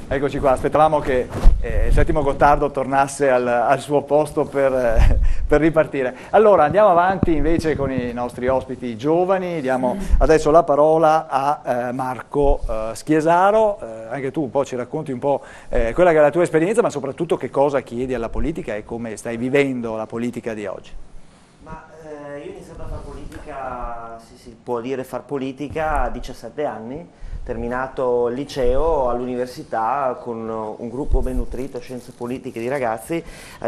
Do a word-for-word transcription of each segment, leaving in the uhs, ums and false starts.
Eccoci qua, aspettavamo che eh, il settimo Gottardo tornasse al, al suo posto per, eh, per ripartire. Allora andiamo avanti invece con i nostri ospiti giovani, diamo adesso la parola a eh, Marco eh, Schiesaro, eh, anche tu un po' ci racconti un po' eh, quella che è la tua esperienza, ma soprattutto che cosa chiedi alla politica e come stai vivendo la politica di oggi. Ma eh, io ho iniziato a fare politica, sì, si può dire far politica a diciassette anni, terminato il liceo, all'università con un gruppo ben nutrito, scienze politiche di ragazzi,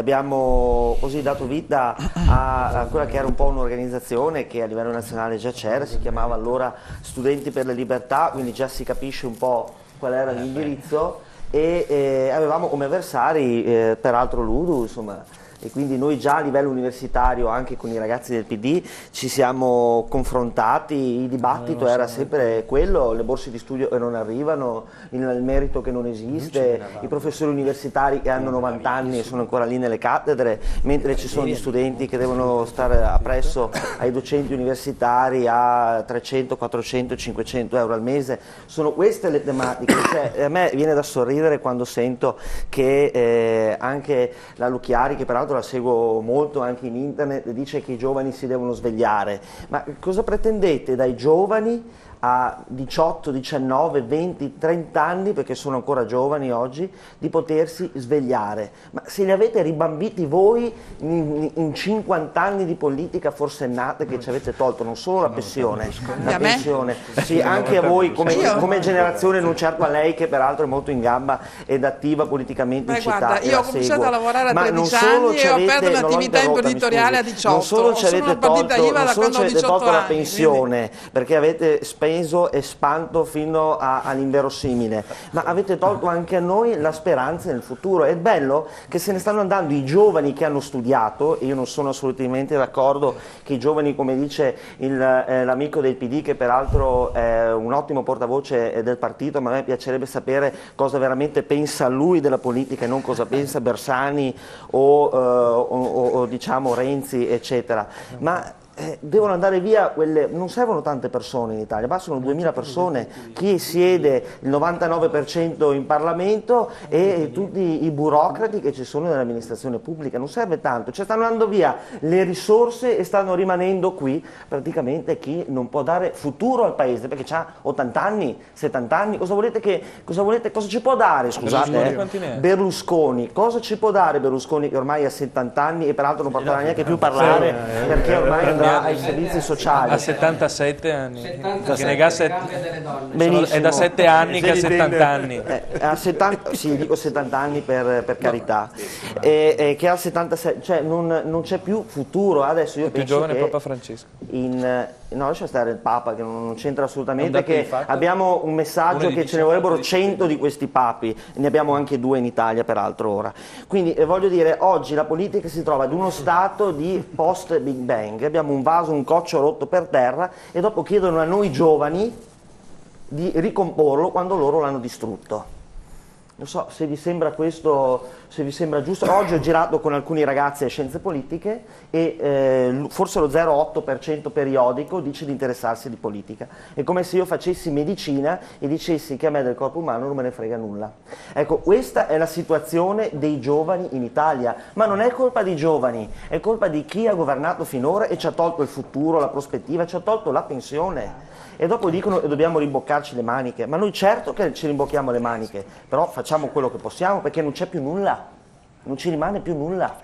abbiamo così dato vita a, a quella che era un po' un'organizzazione che a livello nazionale già c'era, si chiamava allora Studenti per la Libertà, quindi già si capisce un po' qual era l'indirizzo, e eh, avevamo come avversari eh, peraltro l'U D U, insomma. E quindi noi già a livello universitario, anche con i ragazzi del P D, ci siamo confrontati, il dibattito era sempre quello, le borse di studio che non arrivano, il, il merito che non esiste, i professori universitari che hanno novanta anni e sono ancora lì nelle cattedre, mentre ci sono gli studenti che devono stare appresso ai docenti universitari a trecento, quattrocento, cinquecento euro al mese. Sono queste le tematiche, cioè, a me viene da sorridere quando sento che eh, anche la Lucchiari, che peraltro la seguo molto anche in internet, dice che i giovani si devono svegliare. Ma cosa pretendete dai giovani a diciotto, diciannove, venti, trenta anni, perché sono ancora giovani oggi, di potersi svegliare? Ma se li avete ribambiti voi in, in cinquanta anni di politica forsennata, che ci avete tolto non solo la pensione, la pensione, sì, anche a voi come, come generazione, non certo a lei che peraltro è molto in gamba ed attiva politicamente in città. Guarda, io ho cominciato a lavorare a tredici anni e ho aperto un'attività imprenditoriale a diciotto. Non solo ci avete tolto, non solo ci avete tolto la pensione, perché avete speso e spanto fino all'inverosimile, ma avete tolto anche a noi la speranza nel futuro. È bello che se ne stanno andando i giovani che hanno studiato, e io non sono assolutamente d'accordo che i giovani, come dice eh, l'amico del P D, che peraltro è un ottimo portavoce del partito, ma a me piacerebbe sapere cosa veramente pensa lui della politica e non cosa pensa Bersani o, eh, o, o, o diciamo Renzi, eccetera. Ma Eh, devono andare via quelle, non servono tante persone in Italia, bastano duemila persone, chi siede il novantanove per cento in Parlamento e tutti i burocrati che ci sono nell'amministrazione pubblica, non serve tanto, cioè stanno andando via le risorse e stanno rimanendo qui praticamente chi non può dare futuro al paese, perché ha ottanta anni, settanta anni, cosa volete che, cosa volete, cosa ci può dare, scusate, Berlusconi, eh? Berlusconi, cosa ci può dare Berlusconi che ormai ha settanta anni e peraltro non potrà neanche più parlare perché ormai andrà ai servizi sociali. Ha settantasette anni. settantasette. Che nega set... Benissimo. È da sette anni che ha settanta anni. Eh, ha settanta, sì, dico settanta anni per, per carità. E, e che ha settantasette, cioè non, non c'è più futuro. Adesso io è più penso giovane che Papa Francesco. In, no, lascia stare il Papa che non, non c'entra assolutamente, che abbiamo un messaggio che ce ne vorrebbero cento di questi papi, ne abbiamo anche due in Italia peraltro ora. Quindi eh, voglio dire, oggi la politica si trova ad uno stato di post Big Bang, abbiamo un vaso, un coccio rotto per terra e dopo chiedono a noi giovani di ricomporlo quando loro l'hanno distrutto. Non so se vi sembra questo, se vi sembra giusto. Oggi ho girato con alcuni ragazzi a scienze politiche e eh, forse lo zero virgola otto per cento periodico dice di interessarsi di politica. È come se io facessi medicina e dicessi che a me del corpo umano non me ne frega nulla. Ecco, questa è la situazione dei giovani in Italia, ma non è colpa dei giovani, è colpa di chi ha governato finora e ci ha tolto il futuro, la prospettiva, ci ha tolto la pensione. E dopo dicono che dobbiamo rimboccarci le maniche, ma noi certo che ci rimbocchiamo le maniche, però facciamo quello che possiamo perché non c'è più nulla, non ci rimane più nulla.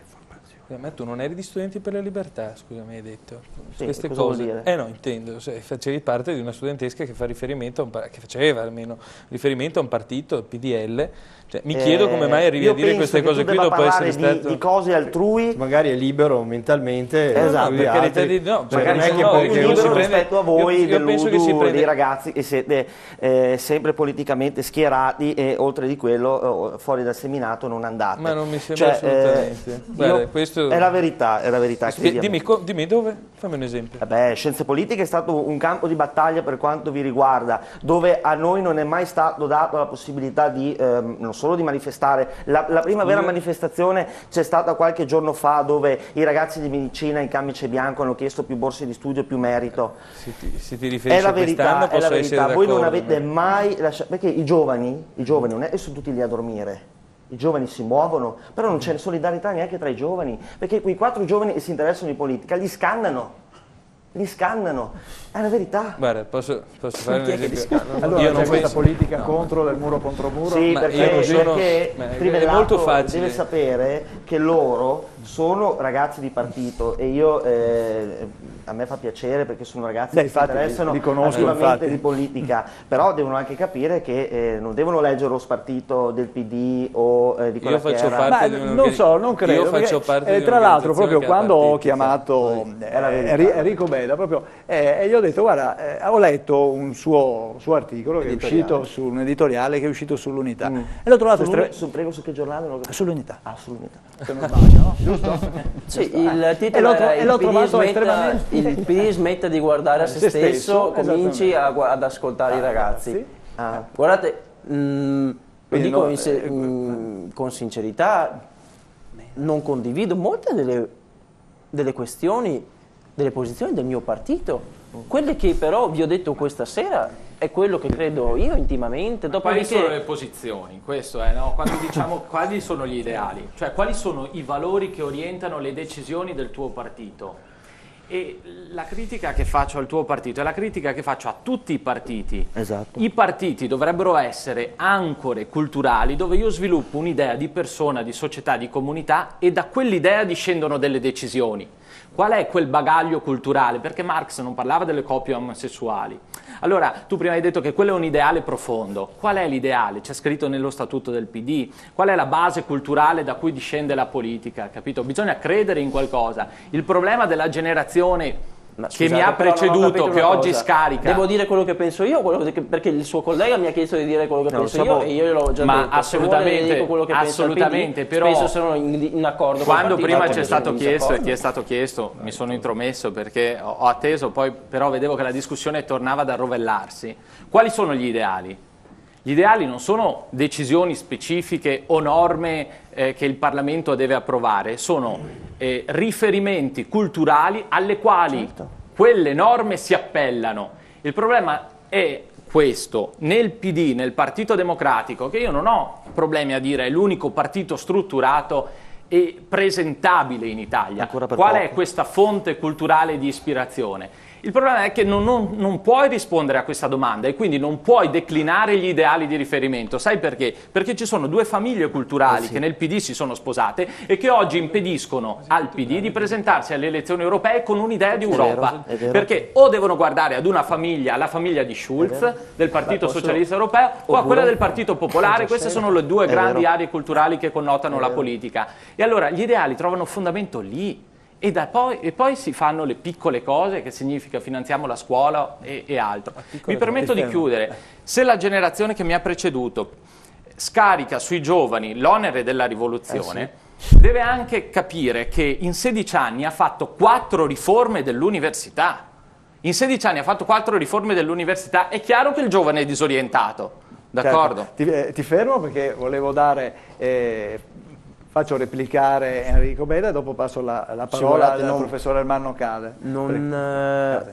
Ma tu non eri di Studenti per la Libertà, scusa, mi hai detto. Sì, queste cosa cose. vuol dire? Eh no, intendo, se facevi parte di una studentesca che fa riferimento a un che faceva almeno riferimento a un partito, P D L. Cioè, mi chiedo come mai arrivi eh, a dire queste cose qui dopo essere di, stato di cose altrui, magari è libero mentalmente, esatto, per carità di no, magari non è che no, poi libero si prende, rispetto a voi io, io penso che si prende... dei ragazzi che siete eh, sempre politicamente schierati e oltre di quello eh, fuori dal seminato non andate. Ma non mi sembra cioè, assolutamente. Eh, Guarda, io... questo questo... È la verità, è la verità. Spie- dimmi, dimmi dove, fammi un esempio. Vabbè, Scienze Politiche è stato un campo di battaglia per quanto vi riguarda, dove a noi non è mai stato dato la possibilità di, ehm, non solo di manifestare, la, la prima Scusa. vera manifestazione c'è stata qualche giorno fa, dove i ragazzi di medicina in camice bianco hanno chiesto più borse di studio, più merito. Se ti, se ti riferisci è la a quest'anno verità, è la verità. Voi non avete ma... mai lasciato, perché i giovani, i giovani non è, sono tutti lì a dormire. I giovani si muovono, però non c'è solidarietà neanche tra i giovani, perché quei quattro giovani che si interessano di politica li scannano, li scannano, è la verità. Guarda, posso, posso fare un esempio? Allora io c'è non questa penso... politica no. contro del muro contro muro? Sì, ma perché, sono... perché ma Trivellato è molto facile. deve sapere che loro sono ragazzi di partito e io, eh, a me fa piacere perché sono ragazzi Beh, che infatti, si interessano li conosco, attivamente infatti. di politica, però devono anche capire che eh, non devono leggere lo spartito del P D o eh, di quella io faccio che era... parte Ma di non so, non credo. Io faccio perché, parte eh, di tra l'altro, proprio che quando ho partiti, chiamato È eh, Enrico Beda, proprio, eh, e gli ho detto, guarda, eh, ho letto un suo, suo articolo che è uscito su un editoriale che è uscito sull'Unità. Mm. E l'ho trovato Su, estre- su, prego, su che giornale? Non lo capisco. sull'Unità. Ah, sull'Unità. Se non sbaglio, no? Giusto? Sì, il E titolo l'ho tro- era e il l'ho P D trovato smetta, estremamente- il P D smetta di guardare a se, Se stesso, stesso, cominci a, esattamente. ad ascoltare i ragazzi. Sì. Ah. Guardate, mh, lo Quindi dico no, in se- eh, mh, con sincerità, non condivido molte delle, delle questioni, delle posizioni del mio partito. Quelle che però vi ho detto questa sera è quello che credo io intimamente. Quali Dopodiché... sono le posizioni? Questo è, no? Quando diciamo quali sono gli ideali, cioè quali sono i valori che orientano le decisioni del tuo partito. E la critica che faccio al tuo partito è la critica che faccio a tutti i partiti. Esatto. I partiti dovrebbero essere ancore culturali dove io sviluppo un'idea di persona, di società, di comunità e da quell'idea discendono delle decisioni. Qual è quel bagaglio culturale? Perché Marx non parlava delle coppie omosessuali. Allora, tu prima hai detto che quello è un ideale profondo. Qual è l'ideale? C'è scritto nello statuto del P D. Qual è la base culturale da cui discende la politica? Capito? Bisogna credere in qualcosa. Il problema della generazione Ma che scusate, mi ha però non ho preceduto, capito che una oggi cosa. scarica... Devo dire quello che penso io, quello che- perché il suo collega mi ha chiesto di dire quello che No, penso so io boh. e io gliel'ho già Ma detto. assolutamente, Se vuole dico quello che assolutamente, pensa il P D, però spesso sono in, in accordo con Quando il partito, prima altre c'è sono stato in chiesto e disaccordo. ti è stato chiesto, mi sono intromesso perché ho, ho atteso, poi però vedevo che la discussione tornava ad arrovellarsi. Quali sono gli ideali? Gli ideali non sono decisioni specifiche o norme eh, che il Parlamento deve approvare, sono eh, riferimenti culturali alle quali Certo. quelle norme si appellano. Il problema è questo, nel P D, nel Partito Democratico, che io non ho problemi a dire è l'unico partito strutturato e presentabile in Italia. Ancora per Qual poco. è questa fonte culturale di ispirazione? Il problema è che non, non, non puoi rispondere a questa domanda e quindi non puoi declinare gli ideali di riferimento. Sai perché? Perché ci sono due famiglie culturali Eh sì. che nel P D si sono sposate e che oggi impediscono al P D di presentarsi alle elezioni europee con un'idea di Europa. vero, è vero. Perché o devono guardare ad una famiglia, alla famiglia di Schulz, del Partito Beh, posso- Socialista Europeo, o a Oppure- quella del Partito Popolare. Queste sono le due È grandi vero. aree culturali che connotano la politica. E allora gli ideali trovano fondamento lì. E, da poi, e poi si fanno le piccole cose, che significa finanziamo la scuola e, e altro. Mi permetto di chiudere. Se la generazione che mi ha preceduto scarica sui giovani l'onere della rivoluzione, deve anche capire che in sedici anni ha fatto quattro riforme dell'università. In sedici anni ha fatto quattro riforme dell'università. È chiaro che il giovane è disorientato, d'accordo? Certo. Ti, eh, ti fermo perché volevo dare... Eh, faccio replicare Enrico Beda e dopo passo la, la parola guardate, al non- professor Ermanno Cade. Non, eh,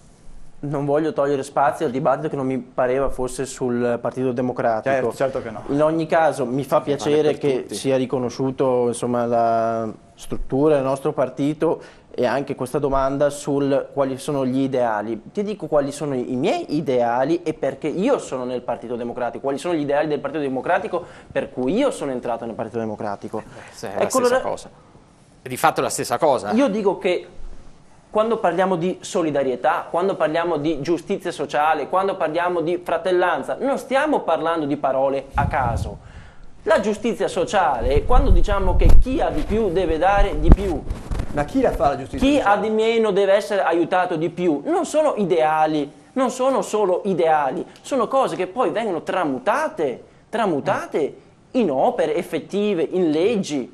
non voglio togliere spazio al dibattito che non mi pareva fosse sul Partito Democratico. Certo, certo che no. In ogni caso mi fa piacere che sia riconosciuto insomma, la struttura del nostro partito e anche questa domanda sul quali sono gli ideali. Ti dico quali sono i miei ideali e perché io sono nel Partito Democratico, quali sono gli ideali del Partito Democratico per cui io sono entrato nel Partito Democratico. Sì, è la Ecco, stessa allora- cosa. È di fatto la stessa cosa. Io dico che quando parliamo di solidarietà, quando parliamo di giustizia sociale, quando parliamo di fratellanza, non stiamo parlando di parole a caso. La giustizia sociale, quando diciamo che chi ha di più deve dare di più, Ma chi la fa la giustizia chi sociale? ha di meno deve essere aiutato di più, non sono ideali, non sono solo ideali, sono cose che poi vengono tramutate, tramutate in opere effettive, in leggi.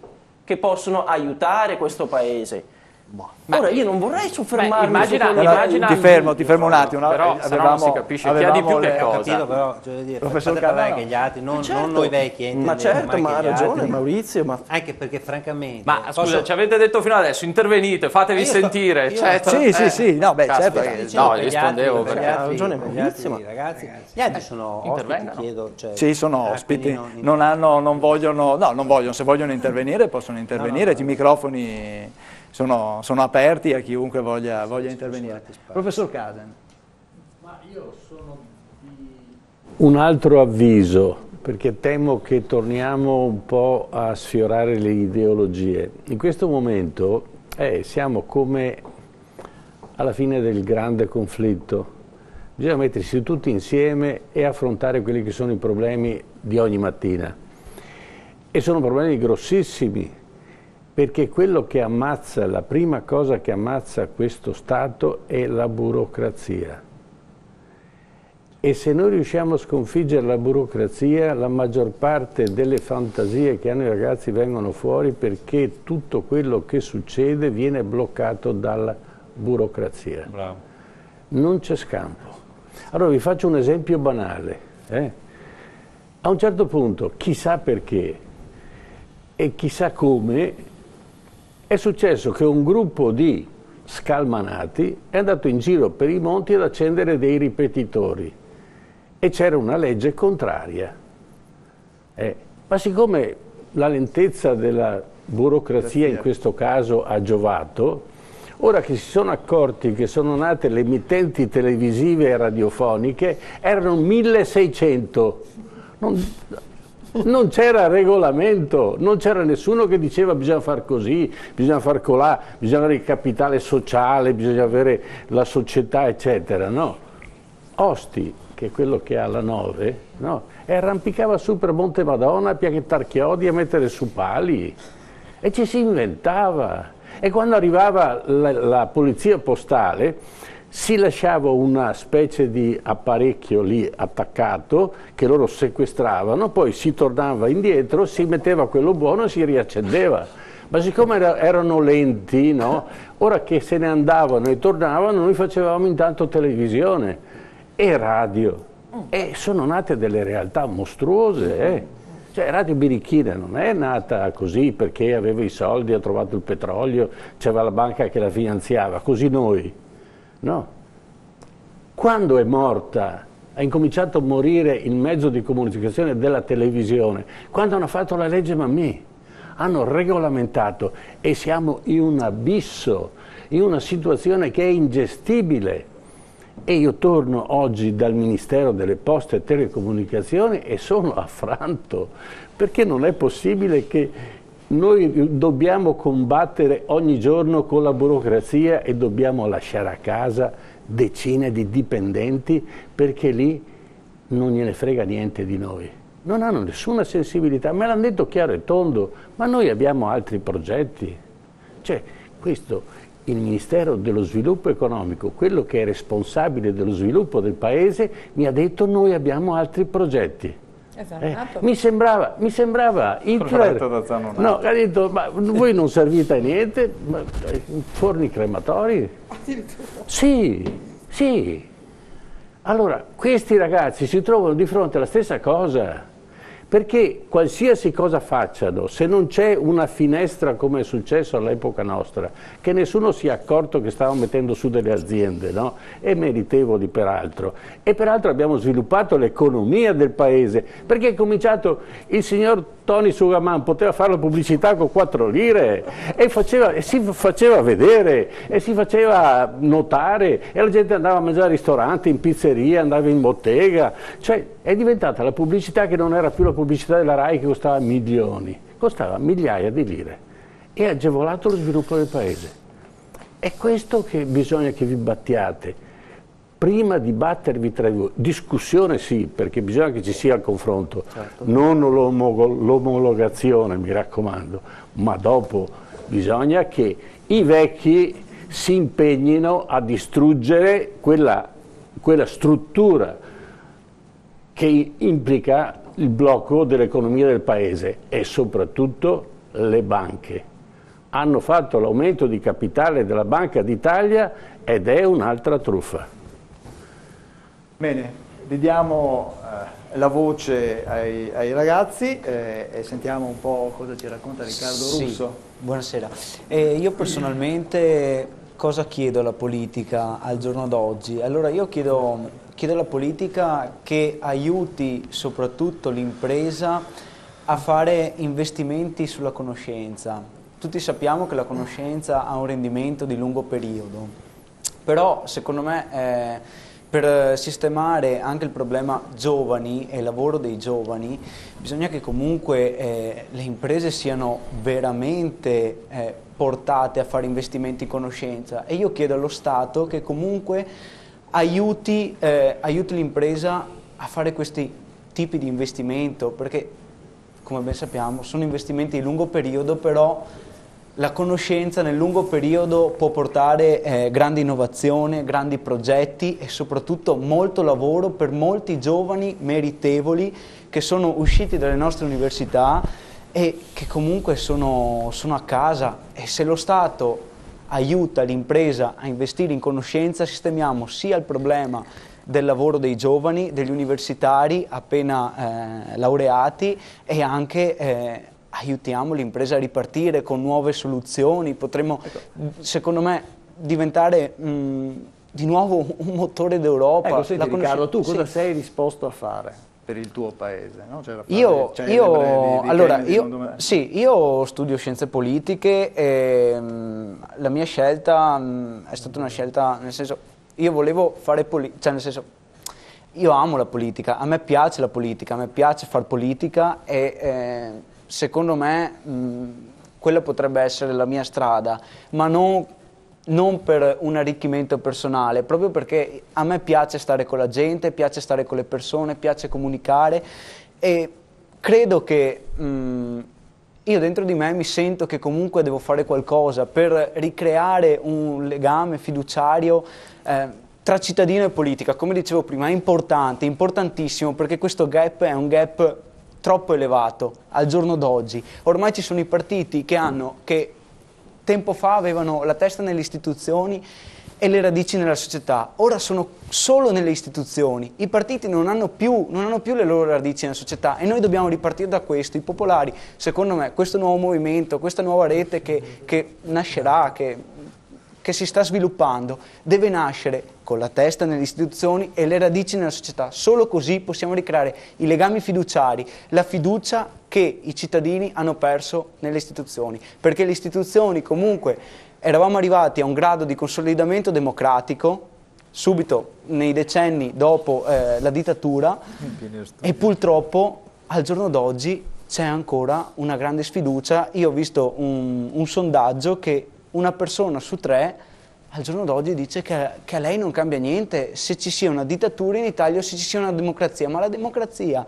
che possono aiutare questo paese. Ma ora io non vorrei soffermarmi immagina, su quello immagina, ti fermo, ti fermo un attimo. Però se no non si capisce chi ha di più che cosa. Capito, però, cioè, dire, Professor fate parlare Cavano. anche gli altri, non, certo, non noi vecchi. Ma certo, ma ha ragione altri. Maurizio. Ma... Anche perché francamente... Ma scusa, posso... ci avete detto fino adesso, intervenite, fatevi io sto- sentire, io eccetera. Sì, sì, Eh, sì, no, beh, caspita, certo. che- Dicevo no, che gli rispondevo altri- perché... gli altri- Ha ragione gli Maurizio, altri ma- ragazzi, gli altri sono ospiti, intervengano. chiedo, cioè, Sì, sono ah, ospiti, quindi non- non, hanno, non vogliono, no, non vogliono, se vogliono intervenire possono intervenire, No, no, no. i microfoni sono, sono aperti a chiunque voglia, voglia intervenire. Professor Casen. Ma io sono di un altro avviso, perché temo che torniamo un po' a sfiorare le ideologie. In questo momento eh, siamo come alla fine del grande conflitto. Bisogna mettersi tutti insieme e affrontare quelli che sono i problemi di ogni mattina. E sono problemi grossissimi, perché quello che ammazza, la prima cosa che ammazza questo Stato è la burocrazia. E se noi riusciamo a sconfiggere la burocrazia, la maggior parte delle fantasie che hanno i ragazzi vengono fuori, perché tutto quello che succede viene bloccato dalla burocrazia. Bravo. Non c'è scampo. Allora vi faccio un esempio banale. eh. A un certo punto, chissà perché e chissà come, è successo che un gruppo di scalmanati è andato in giro per i monti ad accendere dei ripetitori e c'era una legge contraria. Eh, ma siccome la lentezza della burocrazia in questo caso ha giovato, ora che si sono accorti che sono nate le emittenti televisive e radiofoniche, erano milleseicento. Non, non c'era regolamento, non c'era nessuno che diceva bisogna far così, bisogna far colà, bisogna avere il capitale sociale, bisogna avere la società, eccetera. No. Osti, che è quello che ha la nove, no, e arrampicava su per Monte Madonna a piacchettar chiodi, a mettere su pali, e ci si inventava. E quando arrivava la, la polizia postale si lasciava una specie di apparecchio lì attaccato che loro sequestravano, poi si tornava indietro, si metteva quello buono e si riaccendeva. Ma siccome era, erano lenti, no? Ora che se ne andavano e tornavano, noi facevamo intanto televisione e radio. E sono nate delle realtà mostruose. Eh? Cioè Radio Birichina non è nata così perché aveva i soldi, ha trovato il petrolio, c'era la banca che la finanziava, così noi. No. Quando è morta, ha incominciato a morire il mezzo di comunicazione della televisione, quando hanno fatto la legge Mammì, hanno regolamentato e siamo in un abisso, in una situazione che è ingestibile. E io torno oggi dal Ministero delle Poste e Telecomunicazioni e sono affranto, perché non è possibile che noi dobbiamo combattere ogni giorno con la burocrazia e dobbiamo lasciare a casa decine di dipendenti perché lì non gliene frega niente di noi. Non hanno nessuna sensibilità, me l'hanno detto chiaro e tondo, ma noi abbiamo altri progetti. Cioè, questo, il Ministero dello Sviluppo Economico, quello che è responsabile dello sviluppo del Paese, mi ha detto noi abbiamo altri progetti. Eh, mi sembrava, mi sembrava Hitler, no, ha detto, ma voi non servite a niente, ma, forni crematori? Sì, sì. Allora, questi ragazzi si trovano di fronte alla stessa cosa, perché qualsiasi cosa facciano, se non c'è una finestra come è successo all'epoca nostra, che nessuno si è accorto che stavamo mettendo su delle aziende, no? E meritevoli peraltro. E peraltro abbiamo sviluppato l'economia del paese, perché è cominciato il signor Tony Sugaman, poteva fare la pubblicità con quattro lire e, faceva, e si faceva vedere e si faceva notare e la gente andava a mangiare al ristorante, in pizzeria, andava in bottega, cioè è diventata la pubblicità che non era più la pubblicità della RAI che costava milioni, costava migliaia di lire e ha agevolato lo sviluppo del paese. È questo che bisogna che vi battiate. Prima di battervi tra voi, discussione sì, perché bisogna che ci sia il confronto, certo, non l'omologazione, mi raccomando, ma dopo bisogna che i vecchi si impegnino a distruggere quella, quella struttura che implica il blocco dell'economia del paese e soprattutto le banche. Hanno fatto l'aumento di capitale della Banca d'Italia ed è un'altra truffa. Bene, ridiamo eh, la voce ai, ai ragazzi eh, e sentiamo un po' cosa ci racconta Riccardo sì, Russo. Buonasera. Eh, io personalmente cosa chiedo alla politica al giorno d'oggi? Allora io chiedo, chiedo alla politica che aiuti soprattutto l'impresa a fare investimenti sulla conoscenza. Tutti sappiamo che la conoscenza ha un rendimento di lungo periodo, però secondo me eh, per sistemare anche il problema giovani e il lavoro dei giovani bisogna che comunque eh, le imprese siano veramente eh, portate a fare investimenti in conoscenza, e io chiedo allo Stato che comunque aiuti, eh, aiuti l'impresa a fare questi tipi di investimento, perché come ben sappiamo sono investimenti di lungo periodo, però la conoscenza nel lungo periodo può portare eh, grande innovazione, grandi progetti e soprattutto molto lavoro per molti giovani meritevoli che sono usciti dalle nostre università e che comunque sono, sono a casa, e se lo Stato aiuta l'impresa a investire in conoscenza sistemiamo sia il problema del lavoro dei giovani, degli universitari appena eh, laureati, e anche eh, aiutiamo l'impresa a ripartire con nuove soluzioni. Potremmo, secondo me, diventare mh, di nuovo un motore d'Europa. Ecco, senti, Riccardo, tu cosa sì. sei disposto a fare per il tuo paese? No? Cioè, io, cioè, io, di, di allora, io, sì, io studio scienze politiche e mh, la mia scelta mh, è stata una scelta, nel senso, io volevo fare politica, cioè nel senso, io amo la politica, a me piace la politica, a me piace far politica e eh, secondo me mh, quella potrebbe essere la mia strada, ma non, non per un arricchimento personale, proprio perché a me piace stare con la gente, piace stare con le persone, piace comunicare, e credo che mh, io dentro di me mi sento che comunque devo fare qualcosa per ricreare un legame fiduciario eh, tra cittadino e politica. Come dicevo prima, è importante, importantissimo, perché questo gap è un gap troppo elevato al giorno d'oggi. Ormai ci sono i partiti che hanno, che tempo fa avevano la testa nelle istituzioni e le radici nella società, ora sono solo nelle istituzioni. I partiti non hanno più, non hanno più le loro radici nella società, e noi dobbiamo ripartire da questo. I popolari, secondo me, questo nuovo movimento, questa nuova rete che, che nascerà, che, che si sta sviluppando, deve nascere con la testa nelle istituzioni e le radici nella società. Solo così possiamo ricreare i legami fiduciari, la fiducia che i cittadini hanno perso nelle istituzioni, perché le istituzioni comunque eravamo arrivati a un grado di consolidamento democratico subito nei decenni dopo eh, la dittatura, e purtroppo al giorno d'oggi c'è ancora una grande sfiducia. Io ho visto un, un sondaggio che una persona su tre al giorno d'oggi dice che, che a lei non cambia niente se ci sia una dittatura in Italia o se ci sia una democrazia, ma la democrazia,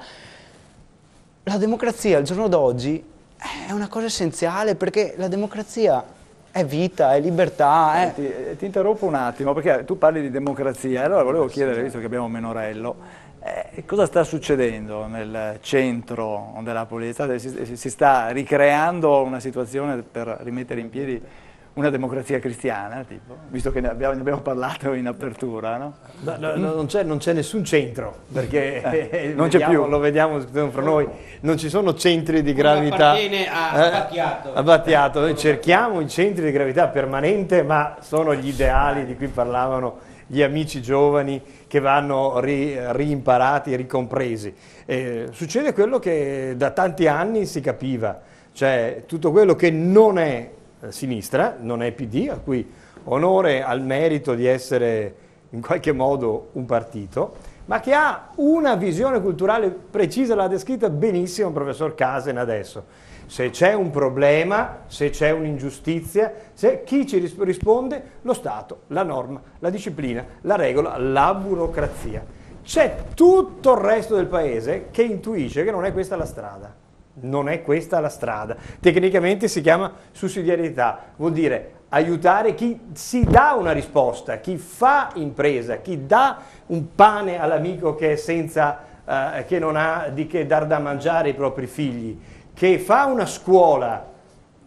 la democrazia al giorno d'oggi è una cosa essenziale, perché la democrazia è vita, è libertà. È... Ti, ti interrompo un attimo, perché tu parli di democrazia, allora volevo chiedere, visto che abbiamo Menorello, eh, cosa sta succedendo nel centro della politica? Si, si sta ricreando una situazione per rimettere in piedi una democrazia cristiana, tipo, visto che ne abbiamo, ne abbiamo parlato in apertura, no? No, no, no, non, c'è, non c'è nessun centro, perché eh, non c'è più. Lo vediamo fra noi, non ci sono centri di gravità. Appartiene a Battiato. Eh, a Battiato. Noi cerchiamo i centri di gravità permanente, ma sono gli ideali di cui parlavano gli amici giovani, che vanno ri, riimparati, ricompresi. Eh, succede quello che da tanti anni si capiva, cioè tutto quello che non è sinistra, non è P D, a cui onore al merito di essere in qualche modo un partito, ma che ha una visione culturale precisa, l'ha descritta benissimo il professor Casen adesso. Se c'è un problema, se c'è un'ingiustizia, se chi ci risponde? Lo Stato, la norma, la disciplina, la regola, la burocrazia. C'è tutto il resto del paese che intuisce che non è questa la strada. Non è questa la strada. Tecnicamente si chiama sussidiarietà, vuol dire aiutare chi si dà una risposta, chi fa impresa, chi dà un pane all'amico che è senza, eh, che non ha di che dar da mangiare ai propri figli, che fa una scuola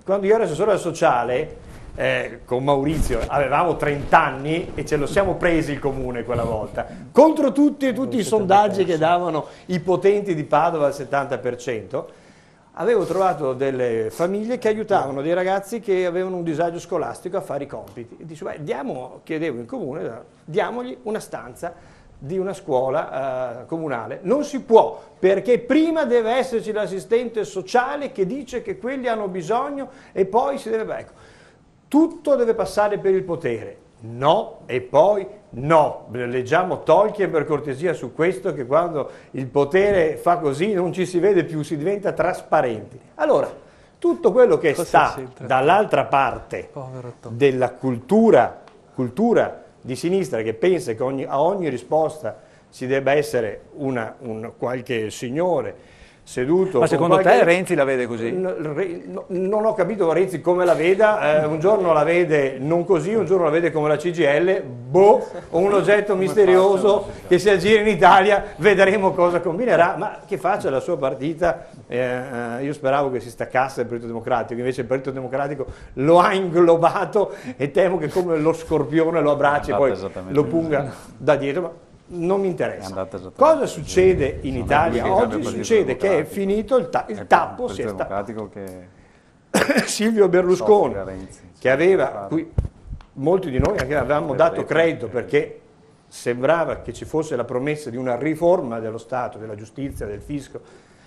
quando io ero assessore al sociale, eh, con Maurizio, avevamo trenta anni e ce lo siamo presi il comune quella volta, contro tutti e tutti i sondaggi che davano i potenti di Padova al settanta per cento. Avevo trovato delle famiglie che aiutavano dei ragazzi che avevano un disagio scolastico a fare i compiti. E dicevo, beh, diamo, chiedevo in comune, diamogli una stanza di una scuola eh, comunale. Non si può, perché prima deve esserci l'assistente sociale che dice che quelli hanno bisogno e poi si deve... Ecco, tutto deve passare per il potere. No, e poi no. Leggiamo Tolkien per cortesia su questo, che quando il potere fa così non ci si vede più, si diventa trasparenti. Allora, tutto quello che sta dall'altra parte della cultura, cultura di sinistra, che pensa che ogni, a ogni risposta ci debba essere una, un, qualche signore seduto. Ma secondo qualche... te Renzi la vede così? No, no, non ho capito Renzi come la veda, eh, un giorno la vede non così, un giorno la vede come la C G I L, boh, o un oggetto misterioso che si aggira in Italia, vedremo cosa combinerà, ma che faccia la sua partita. Eh, io speravo che si staccasse il Partito Democratico, invece il Partito Democratico lo ha inglobato e temo che come lo scorpione lo abbracci e poi lo punga da dietro. Ma non mi interessa. Cosa succede in Italia oggi? Succede che è finito il, ta il tappo, si è staccato. Che... Silvio Berlusconi, che aveva, cui molti di noi anche avevamo dato credito perché sembrava che ci fosse la promessa di una riforma dello Stato, della giustizia, del fisco,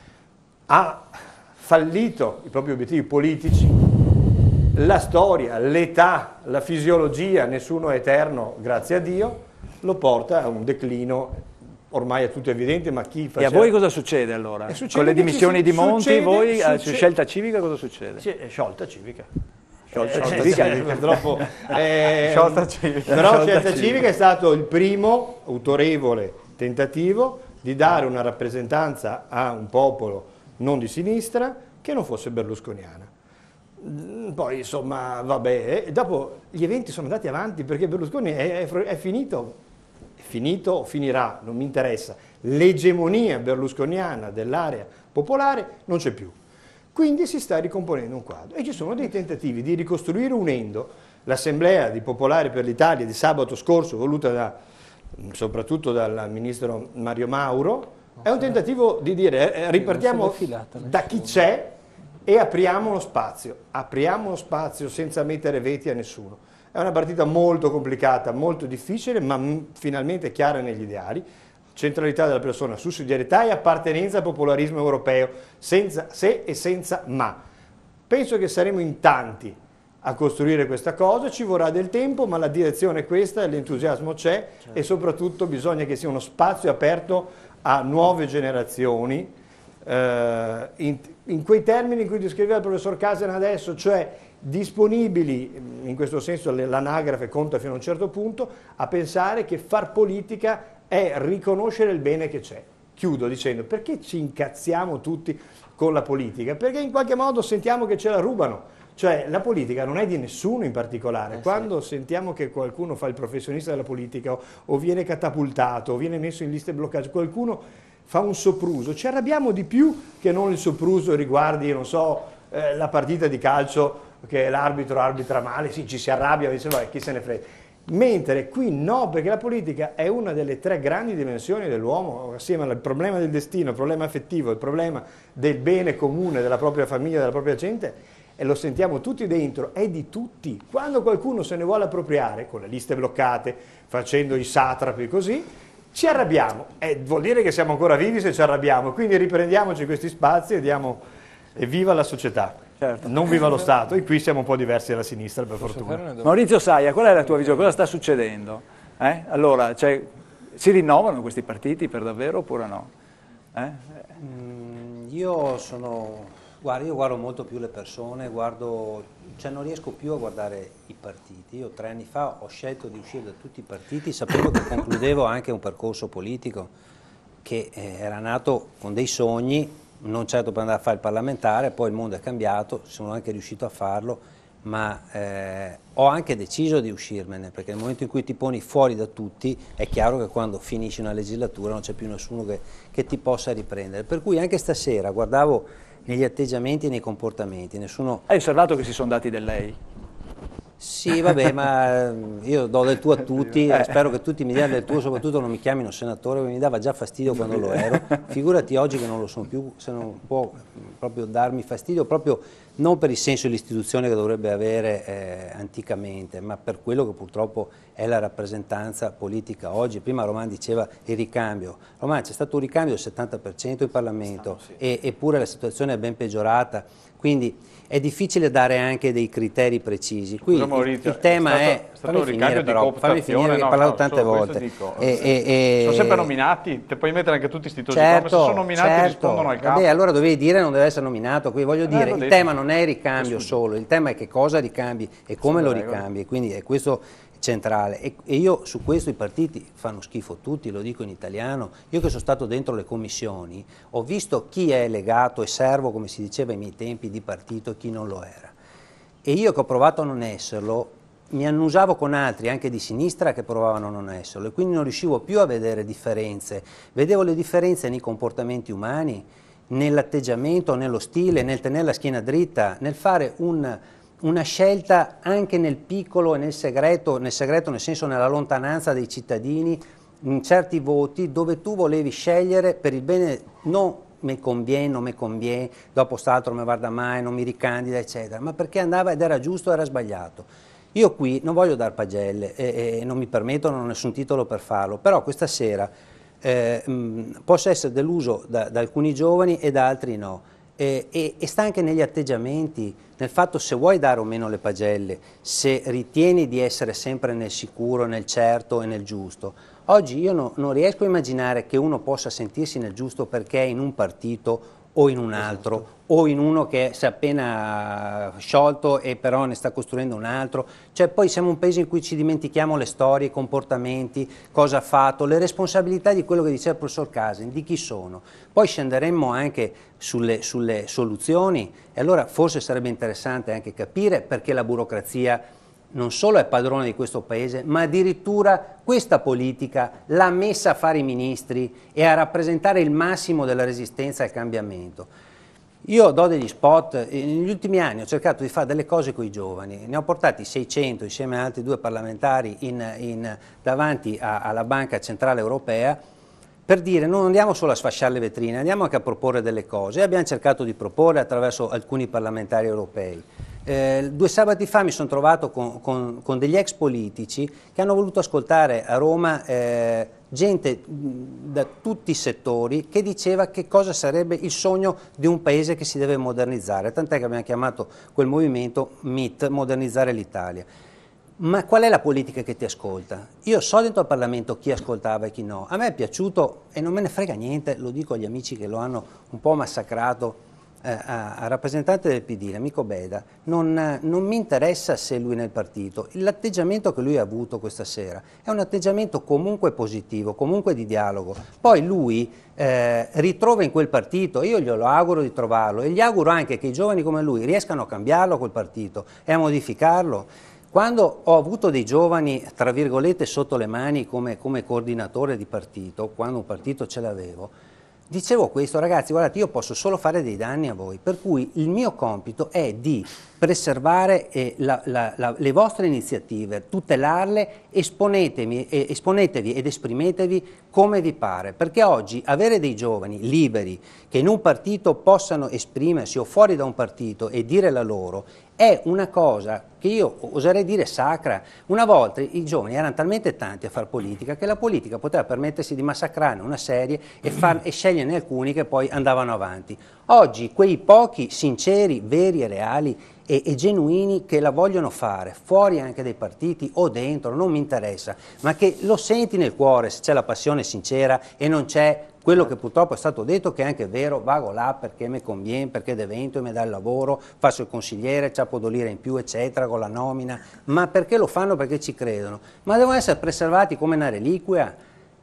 ha fallito i propri obiettivi politici. La storia, l'età, la fisiologia, nessuno è eterno, grazie a Dio, lo porta a un declino ormai a tutti evidente, ma chi faceva... E a voi cosa succede allora? Succede Con le dimissioni si, di Monti, succede, voi succede, su scelta civica cosa succede? Sì, è sciolta civica. Sciolta eh, civica, eh, purtroppo. Eh, sciolta civica. Però sciolta scelta civica. civica è stato il primo autorevole tentativo di dare una rappresentanza a un popolo non di sinistra che non fosse berlusconiana. Poi insomma vabbè, e dopo gli eventi sono andati avanti perché Berlusconi è, è, è finito, è finito o finirà, non mi interessa, l'egemonia berlusconiana dell'area popolare non c'è più, quindi si sta ricomponendo un quadro e ci sono dei tentativi di ricostruire unendo l'assemblea di Popolare per l'Italia di sabato scorso voluta da, soprattutto dal ministro Mario Mauro, è un tentativo di dire eh, ripartiamo da chi c'è e apriamo uno spazio, apriamo uno spazio senza mettere veti a nessuno. È una partita molto complicata, molto difficile, ma finalmente chiara negli ideali. Centralità della persona, sussidiarietà e appartenenza al popolarismo europeo, senza se e senza ma. Penso che saremo in tanti a costruire questa cosa, ci vorrà del tempo, ma la direzione è questa, l'entusiasmo c'è, certo. E soprattutto bisogna che sia uno spazio aperto a nuove generazioni, Uh, in, in quei termini in cui descriveva il professor Casen adesso, cioè disponibili, in questo senso l'anagrafe conta fino a un certo punto, a pensare che far politica è riconoscere il bene che c'è. Chiudo dicendo, perché ci incazziamo tutti con la politica? Perché in qualche modo sentiamo che ce la rubano, cioè la politica non è di nessuno in particolare. Eh, quando sì. sentiamo che qualcuno fa il professionista della politica o, o viene catapultato o viene messo in liste bloccate, qualcuno fa un sopruso, ci arrabbiamo di più che non il sopruso riguardi, non so, eh, la partita di calcio che l'arbitro arbitra male, sì, ci si arrabbia, dice, vabbè, chi se ne frega. Mentre qui no, perché la politica è una delle tre grandi dimensioni dell'uomo, assieme al problema del destino, il problema affettivo, il problema del bene comune, della propria famiglia, della propria gente, e lo sentiamo tutti dentro, è di tutti. Quando qualcuno se ne vuole appropriare, con le liste bloccate, facendo i satrapi così, ci arrabbiamo, e vuol dire che siamo ancora vivi se ci arrabbiamo, quindi riprendiamoci questi spazi e diamo e viva la società, certo. Non viva lo Stato, e qui siamo un po' diversi dalla sinistra per Posso fortuna. Maurizio Saia, qual è la tua visione? Cosa sta succedendo? Eh? Allora, cioè, si rinnovano questi partiti per davvero oppure no? Eh? Mm, io sono... Guarda, io guardo molto più le persone, guardo, cioè non riesco più a guardare i partiti. Io tre anni fa ho scelto di uscire da tutti i partiti, sapevo che concludevo anche un percorso politico che eh, era nato con dei sogni, non certo per andare a fare il parlamentare, poi il mondo è cambiato, sono anche riuscito a farlo, ma eh, ho anche deciso di uscirmene, perché nel momento in cui ti poni fuori da tutti è chiaro che quando finisci una legislatura non c'è più nessuno che, che ti possa riprendere. Per cui anche stasera guardavo negli atteggiamenti e nei comportamenti. Nessuno... Hai osservato che si sono dati del lei? Sì, vabbè, ma io do del tu a tutti, eh. spero che tutti mi diano del tuo, soprattutto non mi chiamino senatore, perché mi dava già fastidio quando lo ero, figurati oggi che non lo sono più, se non può proprio darmi fastidio, proprio non per il senso dell'istituzione che dovrebbe avere eh, anticamente, ma per quello che purtroppo è la rappresentanza politica oggi. Prima Roman diceva il ricambio, Roman, c'è stato un ricambio del settanta per cento in Parlamento, sì. e, eppure la situazione è ben peggiorata, quindi è difficile dare anche dei criteri precisi. Qui il, il tema è, è stato un ricambio però, di cooptazione, fammi finire, no, ho parlato no, tante volte. Dico, e, e, e, sono sempre nominati, te puoi mettere anche tutti questi titoli, certo, come se sono nominati certo. rispondono al capo. Vabbè, allora dovevi dire non deve essere nominato, qui voglio eh, dire, il detto. tema non è il ricambio solo, il tema è che cosa ricambi e come sì, lo ricambi, quindi è questo centrale e, e io su questo i partiti fanno schifo tutti, lo dico in italiano. Io che sono stato dentro le commissioni ho visto chi è legato e servo, come si diceva ai miei tempi, di partito e chi non lo era, e io che ho provato a non esserlo mi annusavo con altri anche di sinistra che provavano a non esserlo e quindi non riuscivo più a vedere differenze, vedevo le differenze nei comportamenti umani, nell'atteggiamento, nello stile, nel tenere la schiena dritta, nel fare un una scelta anche nel piccolo e nel segreto, nel segreto nel senso nella lontananza dei cittadini, in certi voti dove tu volevi scegliere per il bene, non mi conviene, non mi conviene, dopo st'altro mi guarda mai, non mi ricandida, eccetera, ma perché andava ed era giusto o era sbagliato. Io qui non voglio dar pagelle e, e non mi permettono, non ho nessun titolo per farlo, però questa sera eh, mh, posso essere deluso da, da alcuni giovani e da altri no. E, e, e sta anche negli atteggiamenti, nel fatto se vuoi dare o meno le pagelle, se ritieni di essere sempre nel sicuro, nel certo e nel giusto. Oggi io no, non riesco a immaginare che uno possa sentirsi nel giusto perché è in un partito o in un altro, esatto. o in uno che si è appena sciolto e però ne sta costruendo un altro. Cioè poi siamo un paese in cui ci dimentichiamo le storie, i comportamenti, cosa ha fatto, le responsabilità di quello che diceva il professor Casin, di chi sono. Poi scenderemmo anche sulle, sulle soluzioni e allora forse sarebbe interessante anche capire perché la burocrazia non solo è padrone di questo paese, ma addirittura questa politica l'ha messa a fare i ministri e a rappresentare il massimo della resistenza al cambiamento. Io do degli spot, negli ultimi anni ho cercato di fare delle cose con i giovani, ne ho portati seicento insieme a altri due parlamentari in, in, davanti a, alla Banca Centrale Europea per dire non andiamo solo a sfasciare le vetrine, andiamo anche a proporre delle cose e abbiamo cercato di proporre attraverso alcuni parlamentari europei. Eh, due sabati fa mi sono trovato con, con, con degli ex politici che hanno voluto ascoltare a Roma eh, gente da tutti i settori che diceva che cosa sarebbe il sogno di un paese che si deve modernizzare, tant'è che abbiamo chiamato quel movimento M I T, Modernizzare l'Italia. Ma qual è la politica che ti ascolta? Io so dentro al Parlamento chi ascoltava e chi no. A me è piaciuto, e non me ne frega niente, lo dico agli amici che lo hanno un po' massacrato, eh, a, a rappresentante del P D, l'amico Beda, non, non mi interessa se lui è nel partito. L'atteggiamento che lui ha avuto questa sera è un atteggiamento comunque positivo, comunque di dialogo. Poi lui eh, ritrova in quel partito, io glielo auguro di trovarlo, e gli auguro anche che i giovani come lui riescano a cambiarlo quel partito e a modificarlo. Quando ho avuto dei giovani, tra virgolette, sotto le mani come, come coordinatore di partito, quando un partito ce l'avevo, dicevo questo: ragazzi, guardate, io posso solo fare dei danni a voi, per cui il mio compito è di preservare eh, la, la, la, le vostre iniziative, tutelarle, esponetevi, eh, esponetevi ed esprimetevi come vi pare, perché oggi avere dei giovani liberi che in un partito possano esprimersi o fuori da un partito e dire la loro è una cosa che io oserei dire sacra. Una volta i giovani erano talmente tanti a far politica che la politica poteva permettersi di massacrarne una serie e, far, e sceglierne alcuni che poi andavano avanti. Oggi quei pochi sinceri, veri e reali e, e genuini che la vogliono fare, fuori anche dai partiti o dentro, non mi interessa, ma che lo senti nel cuore se c'è la passione sincera e non c'è quello che purtroppo è stato detto, che è anche vero, vago là perché mi conviene, perché divento e mi dà il lavoro, faccio il consigliere, c'appo due lire in più, eccetera, con la nomina, ma perché lo fanno? Perché ci credono. Ma devono essere preservati come una reliquia.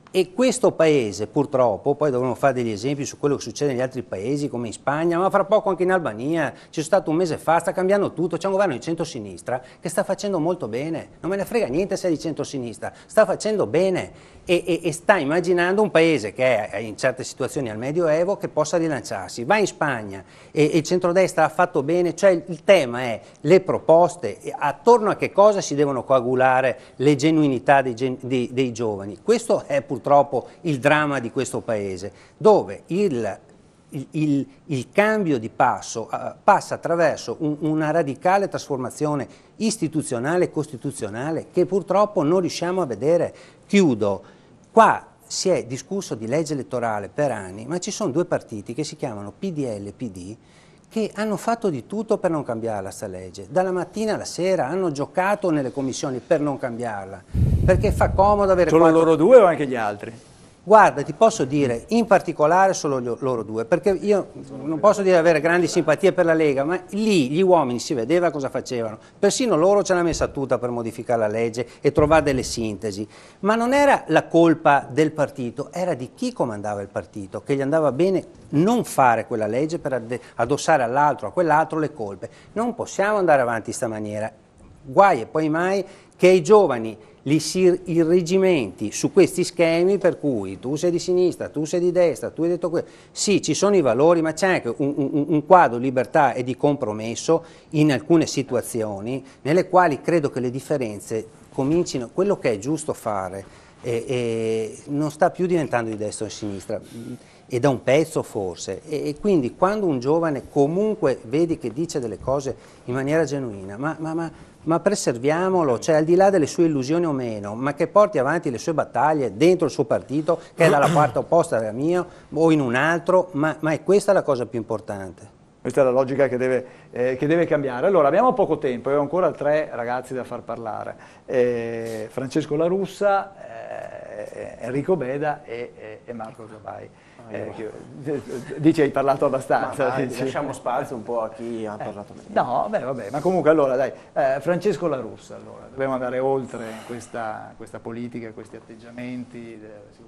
E questo paese purtroppo, poi dovremmo fare degli esempi su quello che succede negli altri paesi come in Spagna, ma fra poco anche in Albania, c'è stato un mese fa, sta cambiando tutto, c'è un governo di centrosinistra che sta facendo molto bene, non me ne frega niente se è di centrosinistra, sta facendo bene e, e, e sta immaginando un paese che è in certe situazioni al Medioevo che possa rilanciarsi. Va in Spagna e, e il centrodestra ha fatto bene, cioè il, il tema è le proposte, attorno a che cosa si devono coagulare le genuinità dei, gen, dei, dei giovani. Questo è purtroppo purtroppo il dramma di questo paese, dove il, il, il, il cambio di passo uh, passa attraverso un, una radicale trasformazione istituzionale e costituzionale che purtroppo non riusciamo a vedere. Chiudo, qua si è discusso di legge elettorale per anni, ma ci sono due partiti che si chiamano P D L e P D che hanno fatto di tutto per non cambiarla sta legge, dalla mattina alla sera hanno giocato nelle commissioni per non cambiarla, perché fa comodo avere... Solo quattro... loro due o anche gli altri? Guarda, ti posso dire, in particolare solo gli, loro due, perché io non posso dire avere grandi simpatie per la Lega, ma lì gli uomini si vedeva cosa facevano, persino loro ce l'ha messa tutta per modificare la legge e trovare delle sintesi, ma non era la colpa del partito, era di chi comandava il partito, che gli andava bene non fare quella legge per addossare all'altro, a quell'altro le colpe. Non possiamo andare avanti in questa maniera, guai e poi mai che i giovani li si irrigimenti su questi schemi per cui tu sei di sinistra, tu sei di destra, tu hai detto questo. Sì, ci sono i valori, ma c'è anche un, un, un quadro di libertà e di compromesso in alcune situazioni nelle quali credo che le differenze comincino, quello che è giusto fare e, e non sta più diventando di destra o di sinistra, e da un pezzo forse, e, e quindi quando un giovane comunque vedi che dice delle cose in maniera genuina, ma, ma, ma ma preserviamolo, cioè al di là delle sue illusioni o meno, ma che porti avanti le sue battaglie dentro il suo partito, che è dalla parte opposta della mia, o in un altro, ma, ma è questa la cosa più importante. Questa è la logica che deve, eh, che deve cambiare. Allora, abbiamo poco tempo e ho ancora tre ragazzi da far parlare. Eh, Francesco La Russa, eh, Enrico Beda e, e, e Marco Zabai. Eh, che, dici hai parlato abbastanza. Ma dai, dici. Lasciamo spazio un po' a chi ha parlato meglio. No, beh, vabbè, ma comunque allora dai, eh, Francesco La Russa, allora, dobbiamo andare oltre questa, questa politica, questi atteggiamenti.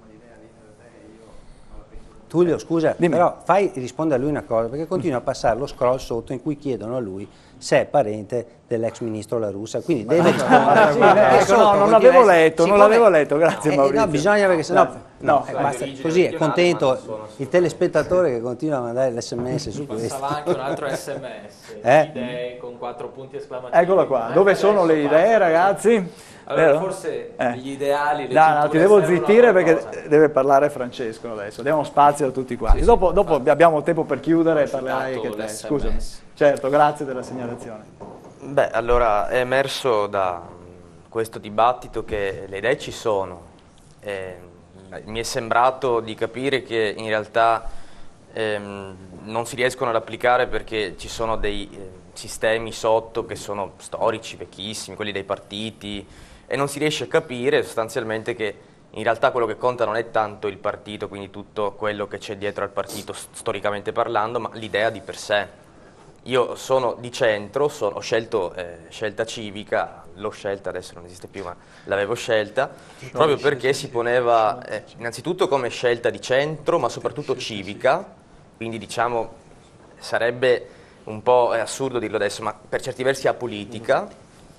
Tullio, scusa, Dimmi. però fai rispondere a lui una cosa, perché continua a passare lo scroll sotto in cui chiedono a lui se è parente dell'ex ministro La Russa, quindi ma deve rispondere. Sì, ecco, no, non l'avevo letto, non l'avevo letto, grazie eh, Maurizio. No, bisogna perché sennò no, no, eh, basta, così è contento il telespettatore che continua a mandare l'esse emme esse su questo. Passava anche un altro esse emme esse, eh? idee con quattro punti esclamativi. Eccola qua, dove sono le idee ragazzi? Allora, Vero? forse eh. gli ideali, le no, no, ti devo zittire perché deve parlare Francesco adesso, diamo spazio a tutti quanti. Sì, dopo, sì, dopo abbiamo tempo per chiudere e parlerai anche te. Scusami. Certo, grazie della segnalazione. Beh, allora è emerso da questo dibattito che le idee ci sono. Eh, mi è sembrato di capire che in realtà ehm, non si riescono ad applicare perché ci sono dei eh, sistemi sotto che sono storici, vecchissimi, quelli dei partiti, e non si riesce a capire sostanzialmente che in realtà quello che conta non è tanto il partito, quindi tutto quello che c'è dietro al partito storicamente parlando, ma l'idea di per sé. Io sono di centro, sono, ho scelto eh, scelta civica, l'ho scelta, adesso non esiste più, ma l'avevo scelta, proprio perché si poneva eh, innanzitutto come scelta di centro, ma soprattutto civica, quindi diciamo sarebbe un po' è assurdo dirlo adesso, ma per certi versi apolitica,